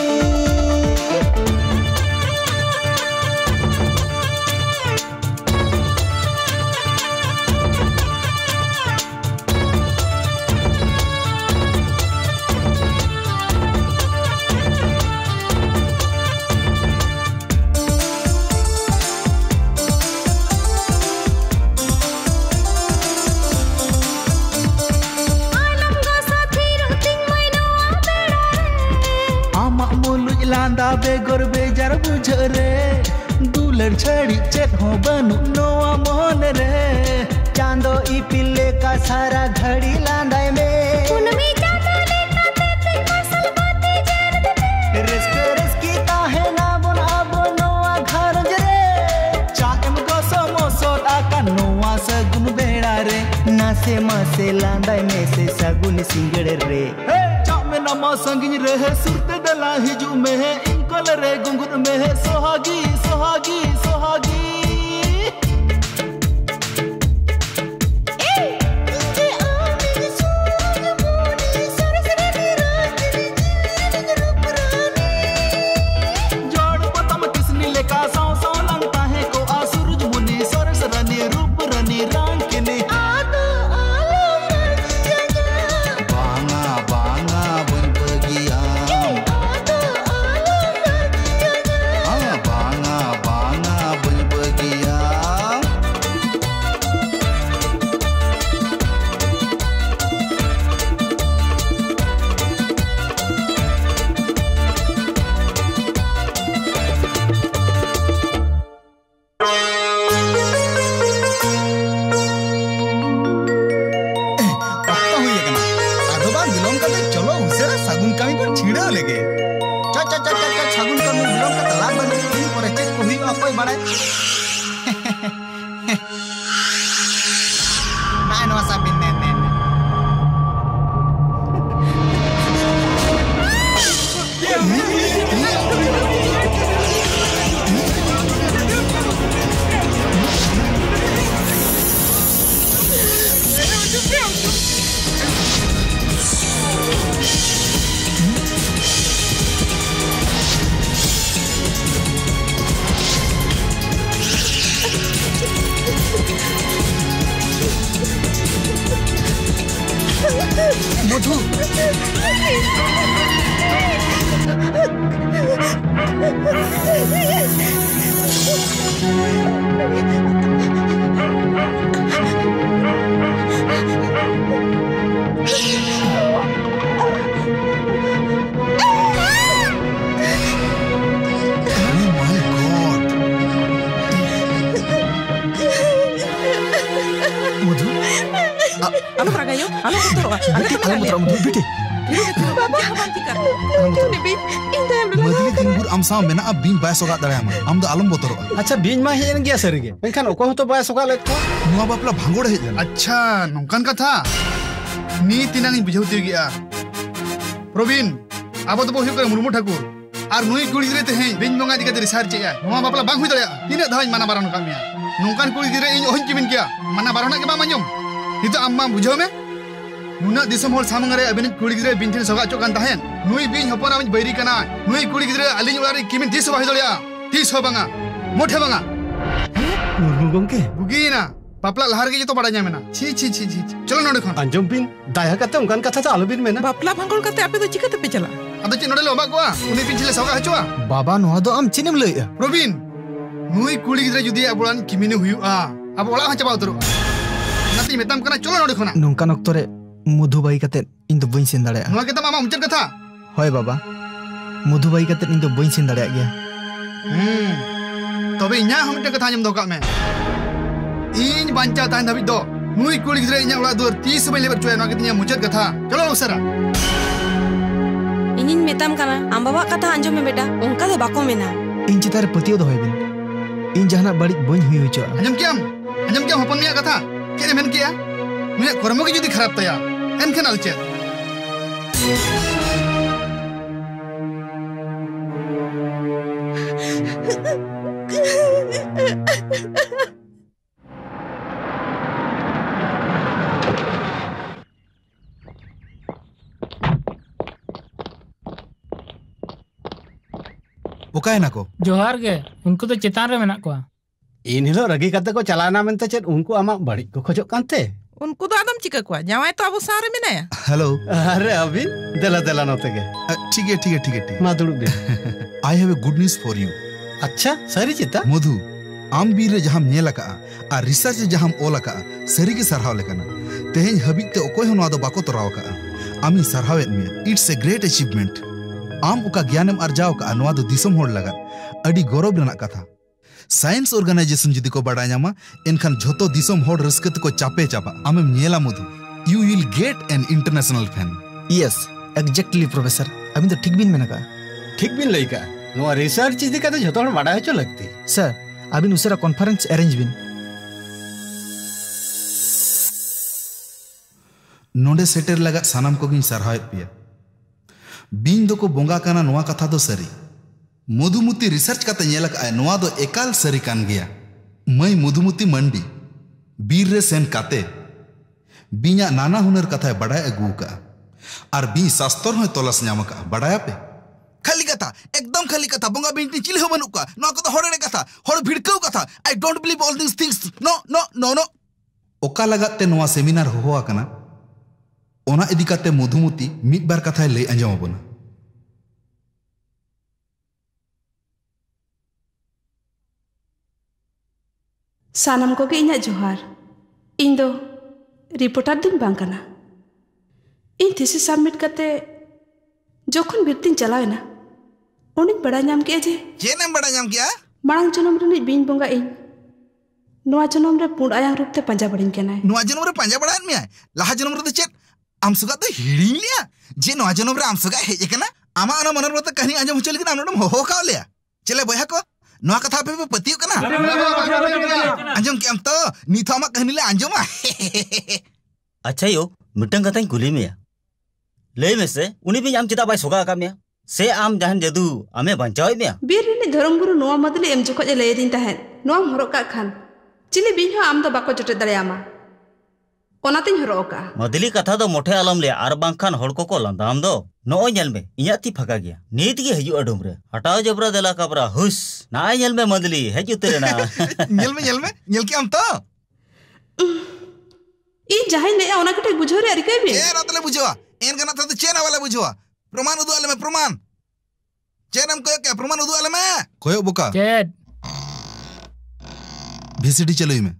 लांदा बेगोर बेजार बुझरे दुलर छड़ी चेत हो बनु नोआ मोहन रे चांदो इपिले का सारा घड़ी लांदाय में पुनमी चांदो लेता ते मसल बाती जर दे रिस्क रिस्की ताहे ना बोन आबो नोआ घर जरे चाएम गोसो मोसो आका नोआ सगुन बेड़ा रे नासे मासे लांदाय में से सगुन सिंगड़ रे में नमा संगिन रहे सुरते दला हिजू में है इनकल रे गुंगुन में है सोहागी सोहागी सोहागी जोड़ पतम किसने लेका सौ सौ लगता है को आसुरज मुनि सरस रनी रूप रनी रंग के ने सा मेना अब बीन बाय सोगा दड़े हम हम दो आलम बोतरो अच्छा बीन मा हेन गया सरीगे मेनखान ओको तो बाय सोगा लेत को नुआ बापला भांगोड़ हेज अच्छा नोंकान कथा नी तिनांग बुझौती गया प्रवीण आबो तो बहु कर मुर्मू ठाकुर आर नुई कुड़ी गिरे ते हैं बीन बंगा दिका रिसर्च या नुआ बापला बांग हुई दड़या तिना धाव माना बारन कामिया नोंकान कुड़ी गिरे इन ओहन किबिन किया माना बारना के बा मांजम हितो अम्मा बुझो में नुना दिसम होल सामंगरे अबिन कुड़ी गिरे बिन ठेन सोगा चोकान ताहेन नुई बिन हपन आमिन बैरी कना नुई कुड़ी गिरे अलिन उलारी किमिन दिस बाहि दड़या तीस हो बांगा मोठे बांगा मुर्मू गंके बुगीना बापला लहार के तो बड़ा जामेना छी छी छी छी चलो नोडे खन अंजम बिन दाया कते उनकान कथा ता आलो बिन मेना बापला भांगोल कते आपे तो चिकते पे चला अदो चे नोडे लोबा कोआ उनी बिन छले सोगा हचुआ बाबा नोहा दो आम चिनेम लय प्रवीण नुई कुड़ी गिरे जुदी अबुलान किमिने हुयुआ अब ओला हचा बाउतरो नाती मेताम कना चलो नोडे खना नोंकान अक्तरे मधुबाई कते इन तो बइन सेन दाड़े नुआ के मामा मुचर कथा होय बाबा मधुबाई कते इन तो बइन सेन दाड़े गया हम तबे इन्या हम कथा जम दोका में इन बांचा तान धाबी दो नुई कुड़ी गिद्रे इन्या उड़ा दुर तीस समय लेबर चुया नोके तिन्या मुचाद कथा चलो उसरा इनिन मेताम काना आम बाबा कथा अंजम में बेटा उनका दो बाको मेना इन चितार पतियो दो होइबिन इन जहाना बड़ी बन हुई हुई चो अंजम क्याम अंजम क्याम हपन मिया कथा केने मेन किया नुया कर्म के जुदी खराब तया एनखन अलचे ओकाय ना को जोहार के उनको तो चेतान रे मेना को इन हिलो रगी कते को चलाना मेनते चेत उनको आमा बड़ी को खोजो कांते उनको तो आदम चिका को जावाय तो अब सारे में नया हेलो अरे अभी देला देला नोते के ठीक है ठीक है ठीक है ठीक मा दुड़ुब दे I have a good news for you अच्छा सरी चिता मधु आम बीर रे जहां नेल का आ रिसर्च जहां ओल का सरी के सरहाव लेकना तेहेन हबित ते ओकोय होनो आदो बाको तराव का आमी सरहावेत में इट्स ए ग्रेट अचीवमेंट आम उका ज्ञानम अर्जाव का नवा दो दिसम होड़ लगा अडी गौरव रना कथा साइंस ऑर्गेनाइजेशन जदि को बड़ा नामा एनखान झोतो दिसम होड़ रस्कत को चापे चापा आमेम नेला Madhu you will get an international fan yes exactly professor अभी तो ठीक बिन मेना का ठीक बिन लई का नवा रिसर्च इदी कते झोतो होड़ बड़ा हचो लगती सर अभी उसरा कॉन्फ्रेंस अरेंज बिन नोडे सेटर लगा सानाम को गिन सरहायत पिया बीन दो को बोंगा काना नवा कथा दो सरी मधुमती रिसर्च काते नेला का नवा दो एकाल सरी कान गया मई मधुमती मंडी बीर रे सेन काते बीना नाना हुनर कथा बड़ा अगू का और बी शास्त्र हो तलाश नाम का बड़ा पे खाली कथा एकदम खाली कथा बोंगा बिंटी चिल हो बनु का नो को तो होड़े कथा होड़ भिड़कौ कथा I don't believe all this things no no no no ओका लगाते नवा सेमिनार होआ कना ओना इदी काते मधुमती मिद बार कथा लई अंजम बना सानम को के इना जोहार इन दो रिपोर्टर दिन बांग कना इन थीसिस सबमिट करते जोखन बिरतिन चलावेना उनिन बड़ा नाम के जे जेनेम बड़ा नाम किया मांग जनम रे बिन बोंगा इन नोआ जनम रे पुंड आयांग रूप ते पंजा बड़िन केना नोआ जनम रे पंजा बड़ान मिया लाहा जनम रे चेत आम सुगा तो हिड़ी लिया जे नोआ जनम रे आम सुगा हेज केना आमा अना मनर मत कहानी अंजम चल के आम हो हो का लिया चले बया को नोआ कथा पे पतियो कना अंजम के हम तो नीथ आमा कहानी ले अंजमा अच्छा यो मिटंग कथा कुली में ले में से उनी भी आम चिता बाय सोगा का में से आम जहान जदू आमे बंचाव में बीर ने धर्म गुरु नोआ मदले एम जोखो ले दिन तहन नोआ हरो का खान चिले बिन आम तो बाको जटे दड़यामा ओनातिन हरो का मदली कथा दो मोठे आलम ले आर बांखान हड़ को को लंदाम दो नो नेल में इया ती फका गया नीत गे हजू अडुम रे हटाओ जबरा देला कबरा हुस ना नेल में मदली हजू तेरे ना नेल में नेल में नेल के हम तो ई जाहि ने ओना कटे बुझो रे अरिके बे ए रातले बुझवा एन गना तो चेना वाला बुझवा प्रमाण उदु आले में प्रमाण चेनम को क्या प्रमाण उदु आले में कोयो बुका चेट वीसीडी चलो में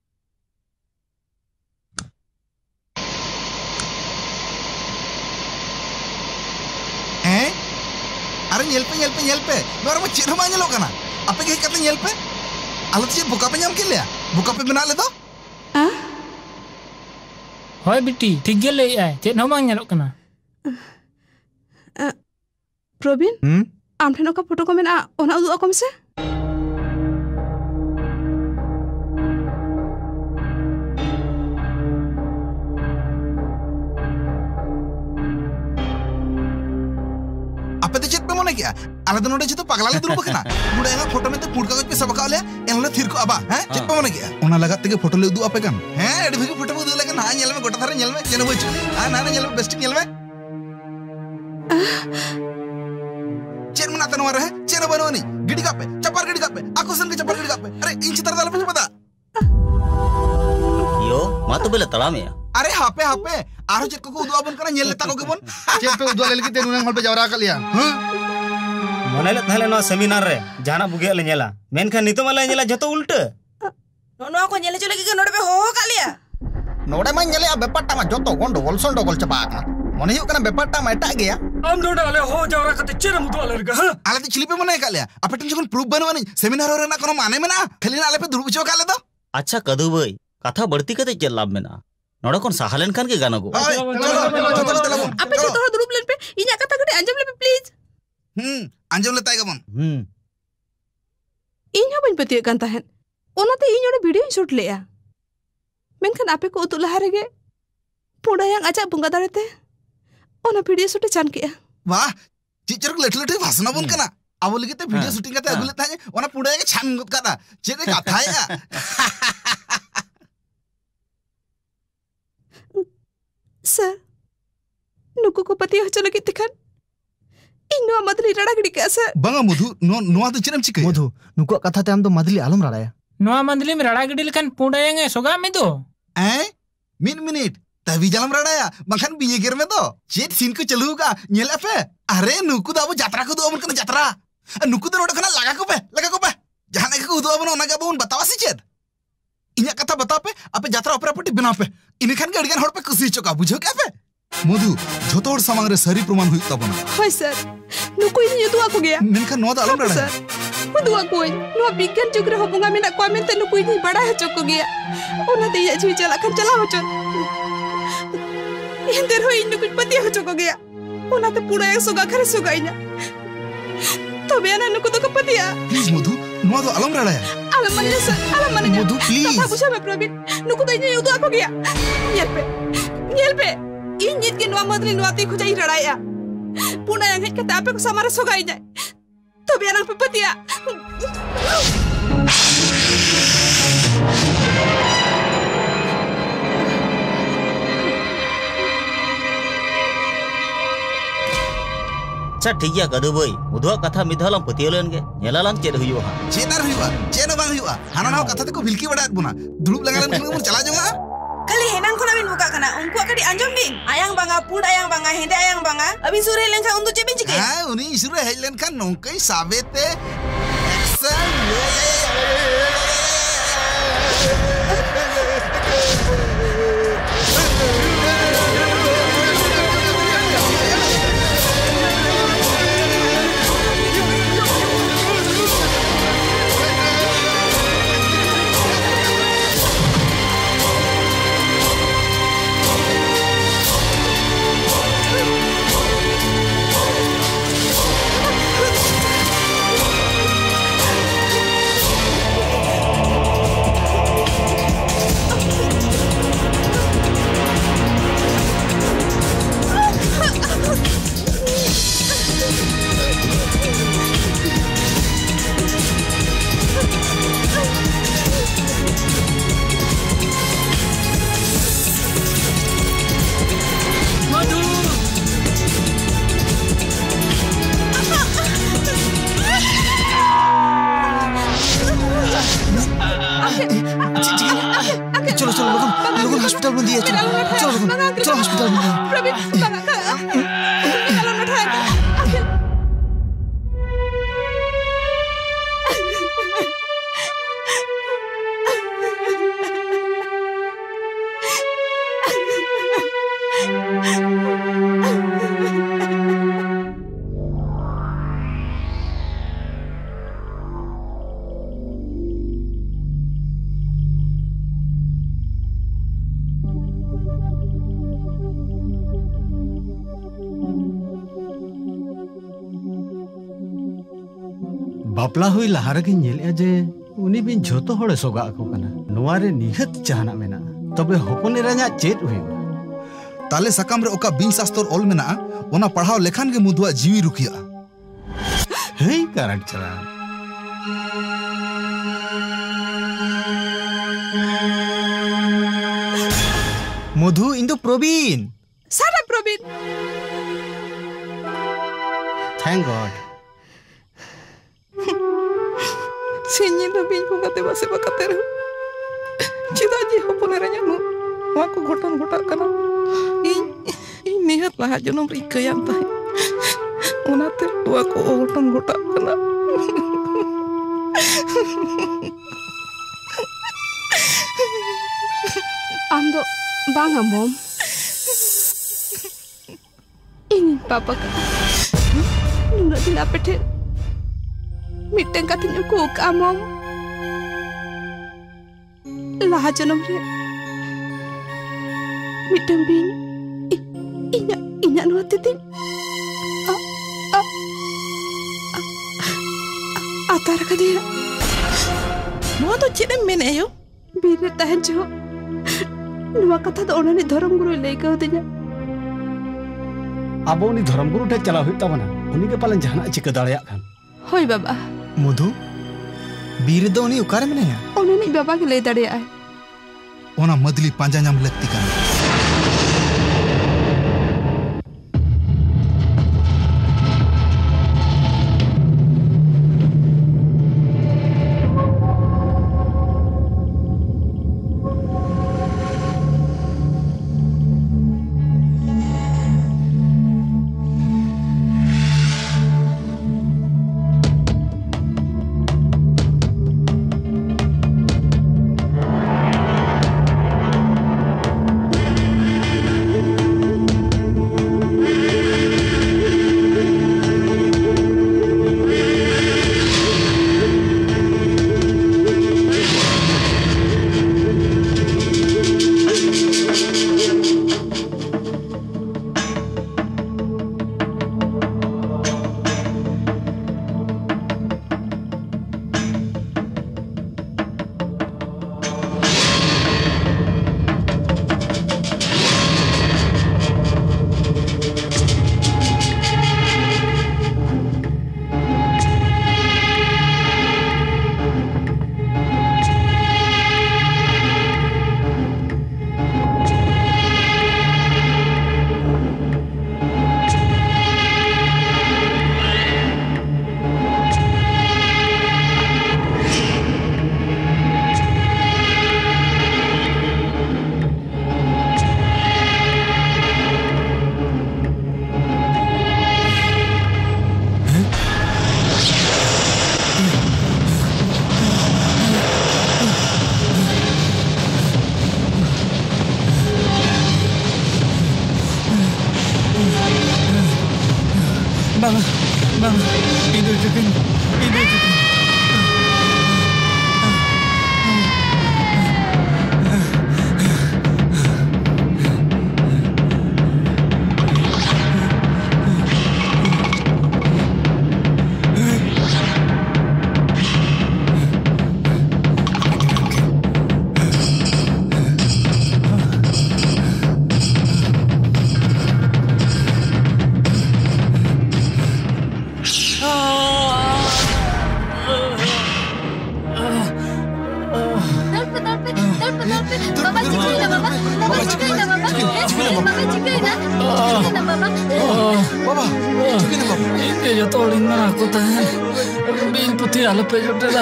हैं अरे नेल पे नेल पे नेल पे नोर में चेन मा नेलो कना आपे के कते नेल पे आलो चेन बुका पे नाम के लिया बुका पे बना ले दो आ होय बिटी ठीक गे ले आय चेन हो मांग नेलो कना प्रवीण हम आम ठेनो का फोटो को मेना ओना उदु अकम से मने क्या आले तो नोडे तो पगला ले दुरु बकना बुडा एंगा फोटो में तो पुड़ कागज पे सबका ले एनले थिर को आबा हैं चेक पे मने क्या ओना लगा तके फोटो ले उदु आपे कान हैं एडी भगी फोटो उदु लेकन हां नेल में गोटा थारे नेल में जेने बचु हां ना ना नेल में बेस्ट नेल में चेन मना तनो रहे चेन बनोनी गिडी का पे चपर गिडी का पे आकुसन के चपर गिडी का पे अरे इंच तर दाल पे पता यो मा तो बेले तड़ा में अरे हापे हापे आरो चेक को उदु आबन कना नेल ले ताको के बन चेक पे उदु ले के तेनु हल पे जवरा का लिया हां मनेले थाले नो सेमिनार रे जाना बुगे ले नेला मेनखा नितो माला नेला जतो उल्टा नो नो को नेले चले के नोडे पे हो का लिया नोडे मा नेले आ बेपट्टा मा जतो गोंडोगोल सोंडोगोल चपा का मने यो कना बेपट्टा मा एटा गया आम नोडे वाले हो जवरा कते चेर मुदो वाले रे हां आले तो चिली पे मने का लिया अपटन जखन प्रूफ बनवानी सेमिनार रे ना कोनो माने में ना खाली ना आले पे दुरु बुझो का ले दो अच्छा कदू भाई कथा बढ़ती कते चल लाभ मेना नोड़ा कौन साहलन खान के गाना को आपे जो तोड़ दुरुप लेन पे इन्या कथा कटे अंजम ले प्लीज हम्म अंजम लेताय गमन हम्म इन्या बन पतिय कान ताहेन ओनाते इन ओडे वीडियो शूट लेया मेनखान आपे को उतु लहा रेगे पुडा yang aja bunga darete ओना वीडियो शूट चान किया वाह चिचर लट लट भाषण बन कना अब लगे ते वीडियो शूटिंग करते अगले ताजे ओना पुडा के छान गत कदा चेदे कथा या सर नुकु को पति हो चलो कित खान इनो मदली रड़ा गडी का सर बंगा मधु नो नोआ तो चिरम चिके मधु नुकु कथा ते हम तो मदली आलम रड़ाया नोआ मदली में रड़ा गडी लकन पुंडायंगे सोगा में तो ए मिन मिनिट तभी जलम रड़ाया बंखन बिये गिर में तो चेत सीन को चलूगा नेला पे अरे नुकु दा अब यात्रा को दो अपन कना यात्रा नुकु तो रोड कना लगा को पे लगा को पे जहां के को दो अपन ओना के बोन बतावा सी चेत इन्या कथा बता पे आपे यात्रा ओपरा पट्टी बना पे इनखान के अड़गन हड़ पे खुशी चोका बुझो क्या पे मधु झोतो हड़ सामंग रे सरी प्रमाण हुई तबना हाय सर नुकु इन युदुआ को गया मेनखान नो दा आलम रड़ा सर हुदुआ कोई नो बिगन जुग रे होबुंगा मेना को मेनते नुकु इन बड़ा है चोको गया ओना दे या जी चला खन चला हो चल इंदर हो इन नुकु पति हो चोको गया ओना ते पुड़ा एक सोगा खरे सोगा इना तो बेना नुकु तो को पतिया प्लीज मधु नो दा आलम रड़ा आलम माने सर आलम माने मधु प्लीज कथा बुझा में प्रवीण नुकु तो इन युदुआ को गया नेल पे नेल पे इन जीत के नवा मदली नवाती खुजाई रड़ाया पुना yang hit kata apa ko samara sogai jay to biar ang pepetia अच्छा ठीक है कदू भाई मुधवा कथा मिधालम पतियोलन के नेलालाम चेद हुयुआ चेदर हुयुआ चेन बांग हुयुआ हाना नाव कथा ते को भिलकी बडात बुना दुरुप लगालन के चला जावा kali henang kona bin buka kana unku akadi anjom bin ayang banga pud ayang banga hende ayang banga abin sure lenka undu cebin cike ha uni sure helen kan nongkai sabete action बापला हुई लहार के नेले जे उनी बिन झोतो होड़े सोगा को कना नोवारे निहत चाहना मेना तबे होपन राजा चेत हुई ताले सकाम रे ओका बिन शास्त्र ओल मेना ओना पढ़ाव लेखान के मुदुआ जीवी रुखिया हेई करंट चला मधु इंदु प्रवीण सारा Praveen thank God Sinyin lebih bukan te base bakate re. Cida ji hopone ranya nu. Wa ko ghotan ghotak kana. Ing ing nihat lah jonom rikayan tai. Onate wa ko ghotan ghotak kana. Ando bang mom. Ini papa ka. Nuna dila pete. Miteng katanya ku kamom laha janam re mitang bin inya inya no titin atar ka dia no to chedem mene yo bir re tahen jo nuwa katha do onani dharam guru lei ka dinya abo uni dharam guru te chala hui tabana uni ke palen jahana chika dareya kan hoi baba Madhu बीर दो उनी उकारे में है उन्हें बाबा के ले दड़े आए ओना मदली पांजा नाम लगती का Bang, bang, ini jepin, ini jepin. Pe jotera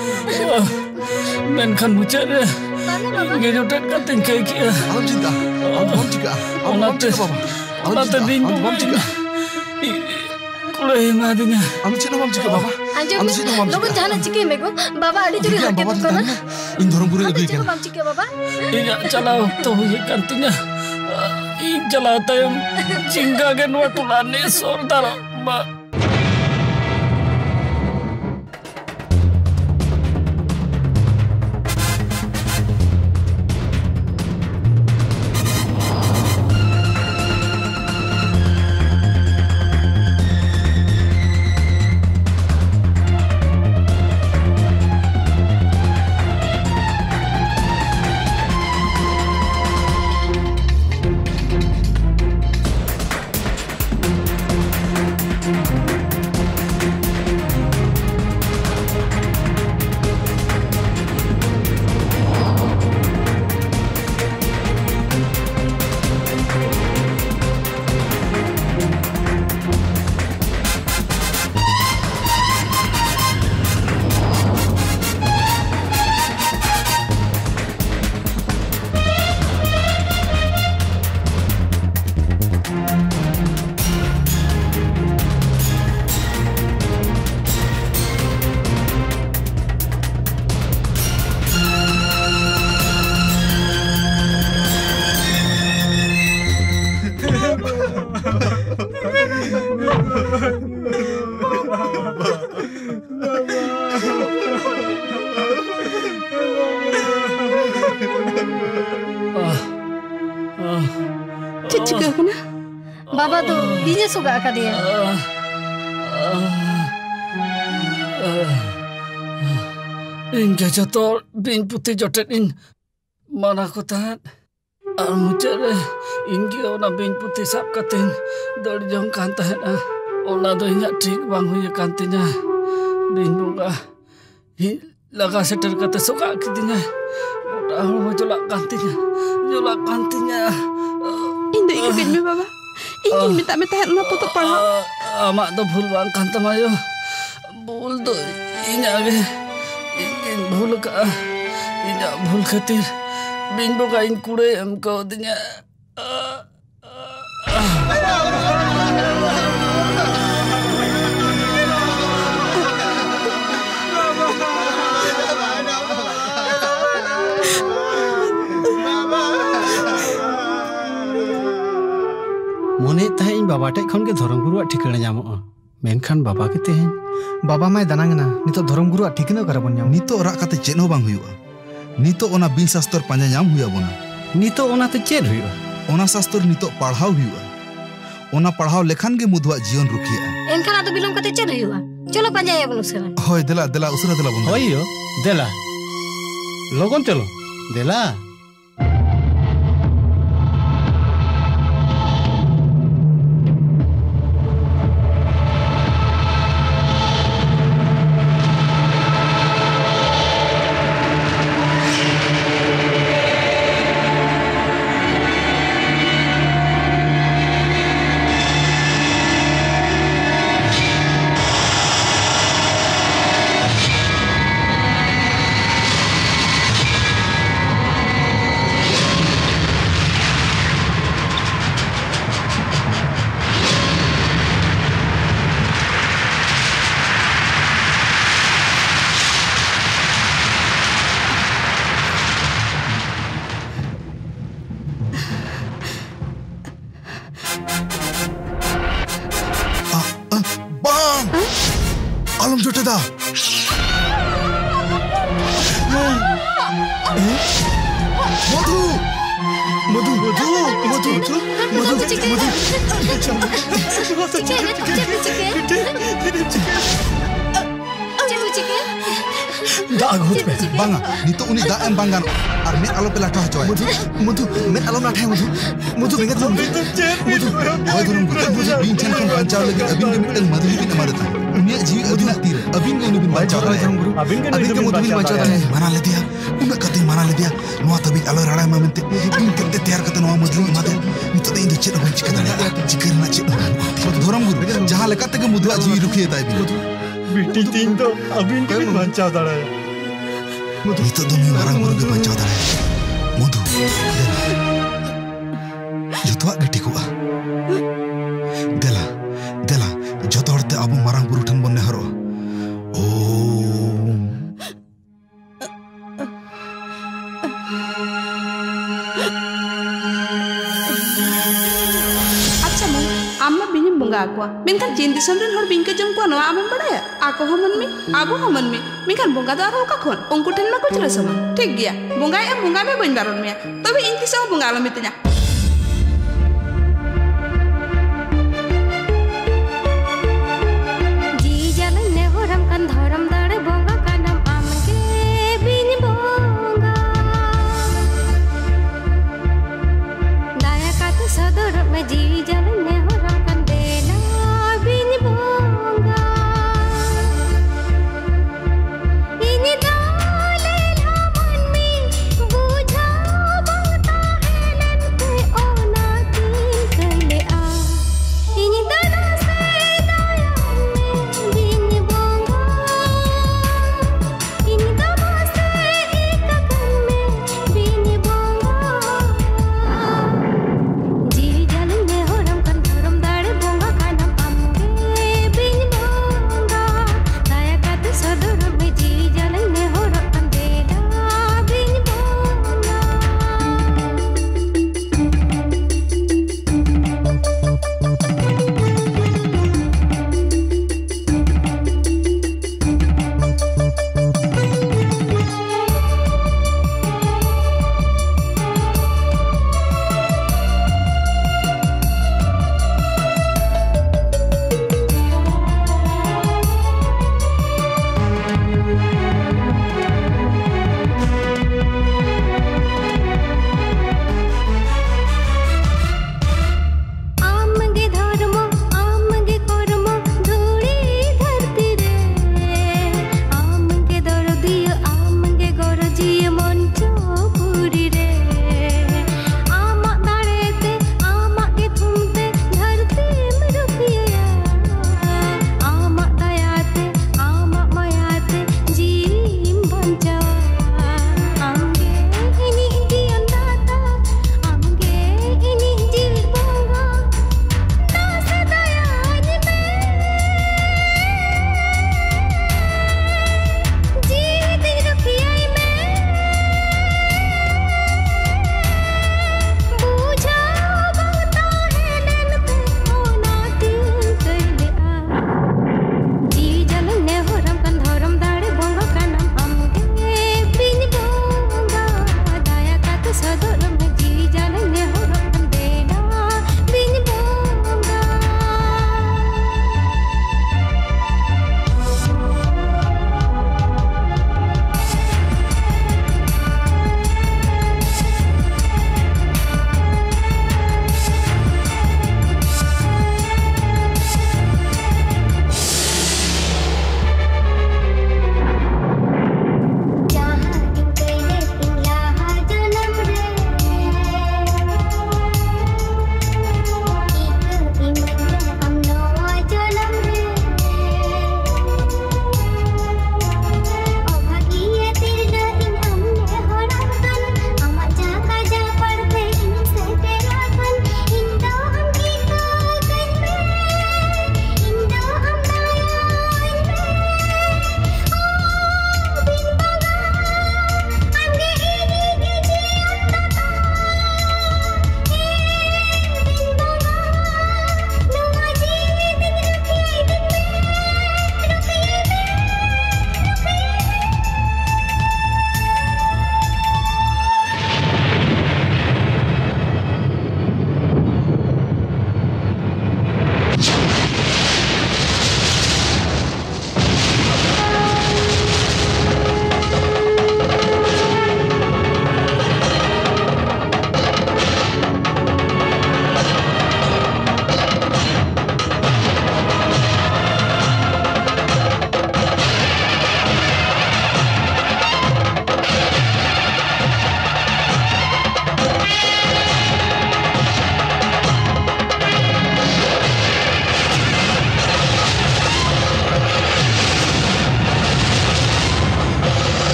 menkan mucere ge jotet kating ke kia alam cinta alam cinta alam cinta alam cinta din alam cinta kulai madinya alam cinta alam cinta baba alam cinta logo jana cike mego baba adi juri hake kona in dharam guru agi kena alam cike baba iya chalao to ye kantinya i jalata yam cingga gen watulane sordara ba Thank you. ᱪᱮᱫ ᱪᱤᱠᱟᱹ ᱠᱟᱱᱟ? बाबा तो बीजे सुगा का दिया इनके जतो बिन पुती जोटेट इन माना को तान और मुझे रे इनके ओना बिन पुती साब कतेन दड़ जंग कान ताहेना ओना दो इन्या ठीक बांग हुई कांतिnya बिन बुंगा ही लगा सेटर कते सुगा किदिnya ओटा हड़ जोला कांतिnya जोला कांतिnya इन दे के में बाबा इन minta minta hat na tutup paham amak do भूल बांग कांता मायो भूल दो इन्या गे इन भूल का इन्या भूल खातिर बिन बुंगा इन कुड़े हमको दिnya मोने तहे बाबा टे खन के धर्म गुरु ठिकाना जामो मेनखान बाबा के तेहे बाबा माय दानांगना नितो धर्म गुरु ठिकाना करबन ᱧᱟᱢ नितो रा काते चेन हो बांग हुयुआ नितो ओना बिन शास्त्र पांजा ᱧᱟᱢ हुया बोना नितो ओना ते चेन हुयुआ ओना शास्त्र नितो पढ़ाव हुयुआ ओना पढ़ाव लेखान के मुदवा जीवन रुखिया एनखाना तो बिलोम कते चेन हुयुआ चलो पांजा या बन उसरा होय देला देला उसरा देला बोना होयो देला लोगन चलो देला आलम जोटेदा मधु मधु मधु मधु मधु दाग होत पे बांगा नितो उनी दा एम बांगान और में आलो पे लाटा हचोय मधु मधु में आलो लाटा मधु मधु बेंगत मधु मधु होय दुरम मधु बिन ठन खन पंचाव लगे अबिन के मिटल मधु बिन मारता उनिया जीवी अबिन तीर अबिन के उनी बिन बचाव रहा है गुरु अबिन के मधु बिन बचाव रहा है माना ले दिया उना कते माना ले दिया नोआ तबिन आलो राडा मामते इन कते तैयार कते नोआ मधु मादे नितो दे इन चेत बन चिका दाड़ा चिकर ना चेत दुरम गुरु जहां लेका तक मधु जीवी रुखिए ताई बिन बिटी तीन तो अबिन के बिन बचाव दाड़ा है नितो दुनी मारंग गुरु के बचाव दाड़ा है मधु जतवा गटिकुआ देला देला जतो हरते आबो मारंग गुरु ठन बन नेहरो ओम अच्छा मन आम्मा बिनिम बंगा आकुआ मेनखान चीन दिसम रेन हर बिनके जम को नवा आमन बड़ाया आको हमन में आबो हमन में मेनखान बंगा दा आरो का खोन उनको ठन ना कुछ रसम ठीक गया बंगा ए बंगा में बन बारन में तबे इन तिसो बंगा आलो मित냐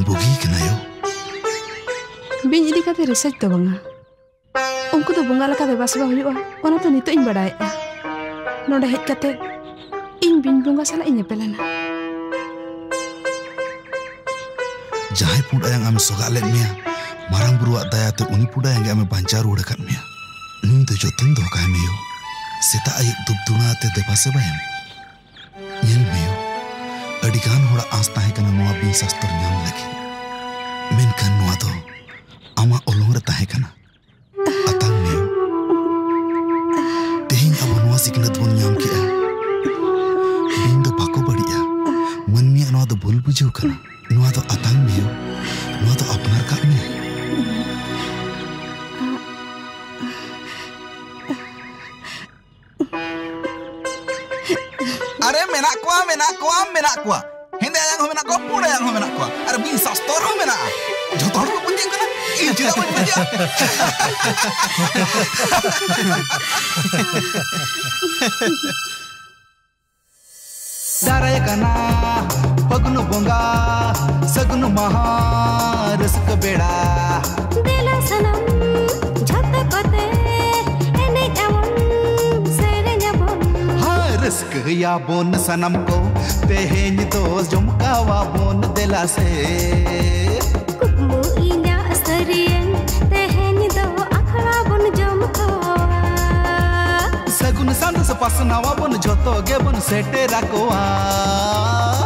बुगी कना यो बिन इदी काते रिसर्च तो बंगा उनको तो बुंगा लका दे बासबा हुआ ओना तो नितो इन बड़ाय नोडे हेज काते इन बिन बुंगा साला इन पेलेना जहां पुडा yang ame sogale mea marang buruak daya te uni puda yang ame bancar udah kat mea nui to jotun do kai meo seta ayuk dub duna te de pase bayam nyel meo adigan hora as tahe kana noa bin sastor nyam lagi menkan noa do ama olong re tahe kana atang meo tehin abo noa siknat bon nyam kia bin do bako badiya man mea noa do bol bujau kana noa do atang meo noa do apnar kak meo Are menak kuah, menak kuah, menak kuah. Hende yang ho menak kuah, puda yang ho menak kuah. Are bin sastor ho menak. Jotor ho punjing kana. Ih, tidak boleh punjing. Daraya kana, pagnu bonga, sagnu maha, rasak beda. Dela sanam, jhata kote, ene jamon, sere jabon. रस्क या बोन सनम को तेहेन दोस्त जुमकावा bone दिला से कुकमु इन्या सरियन तेहेन दो अखड़ा बोन जुमकावा सगुन संद सपसनावा बोन जोतो गे बोन सेटे रखवा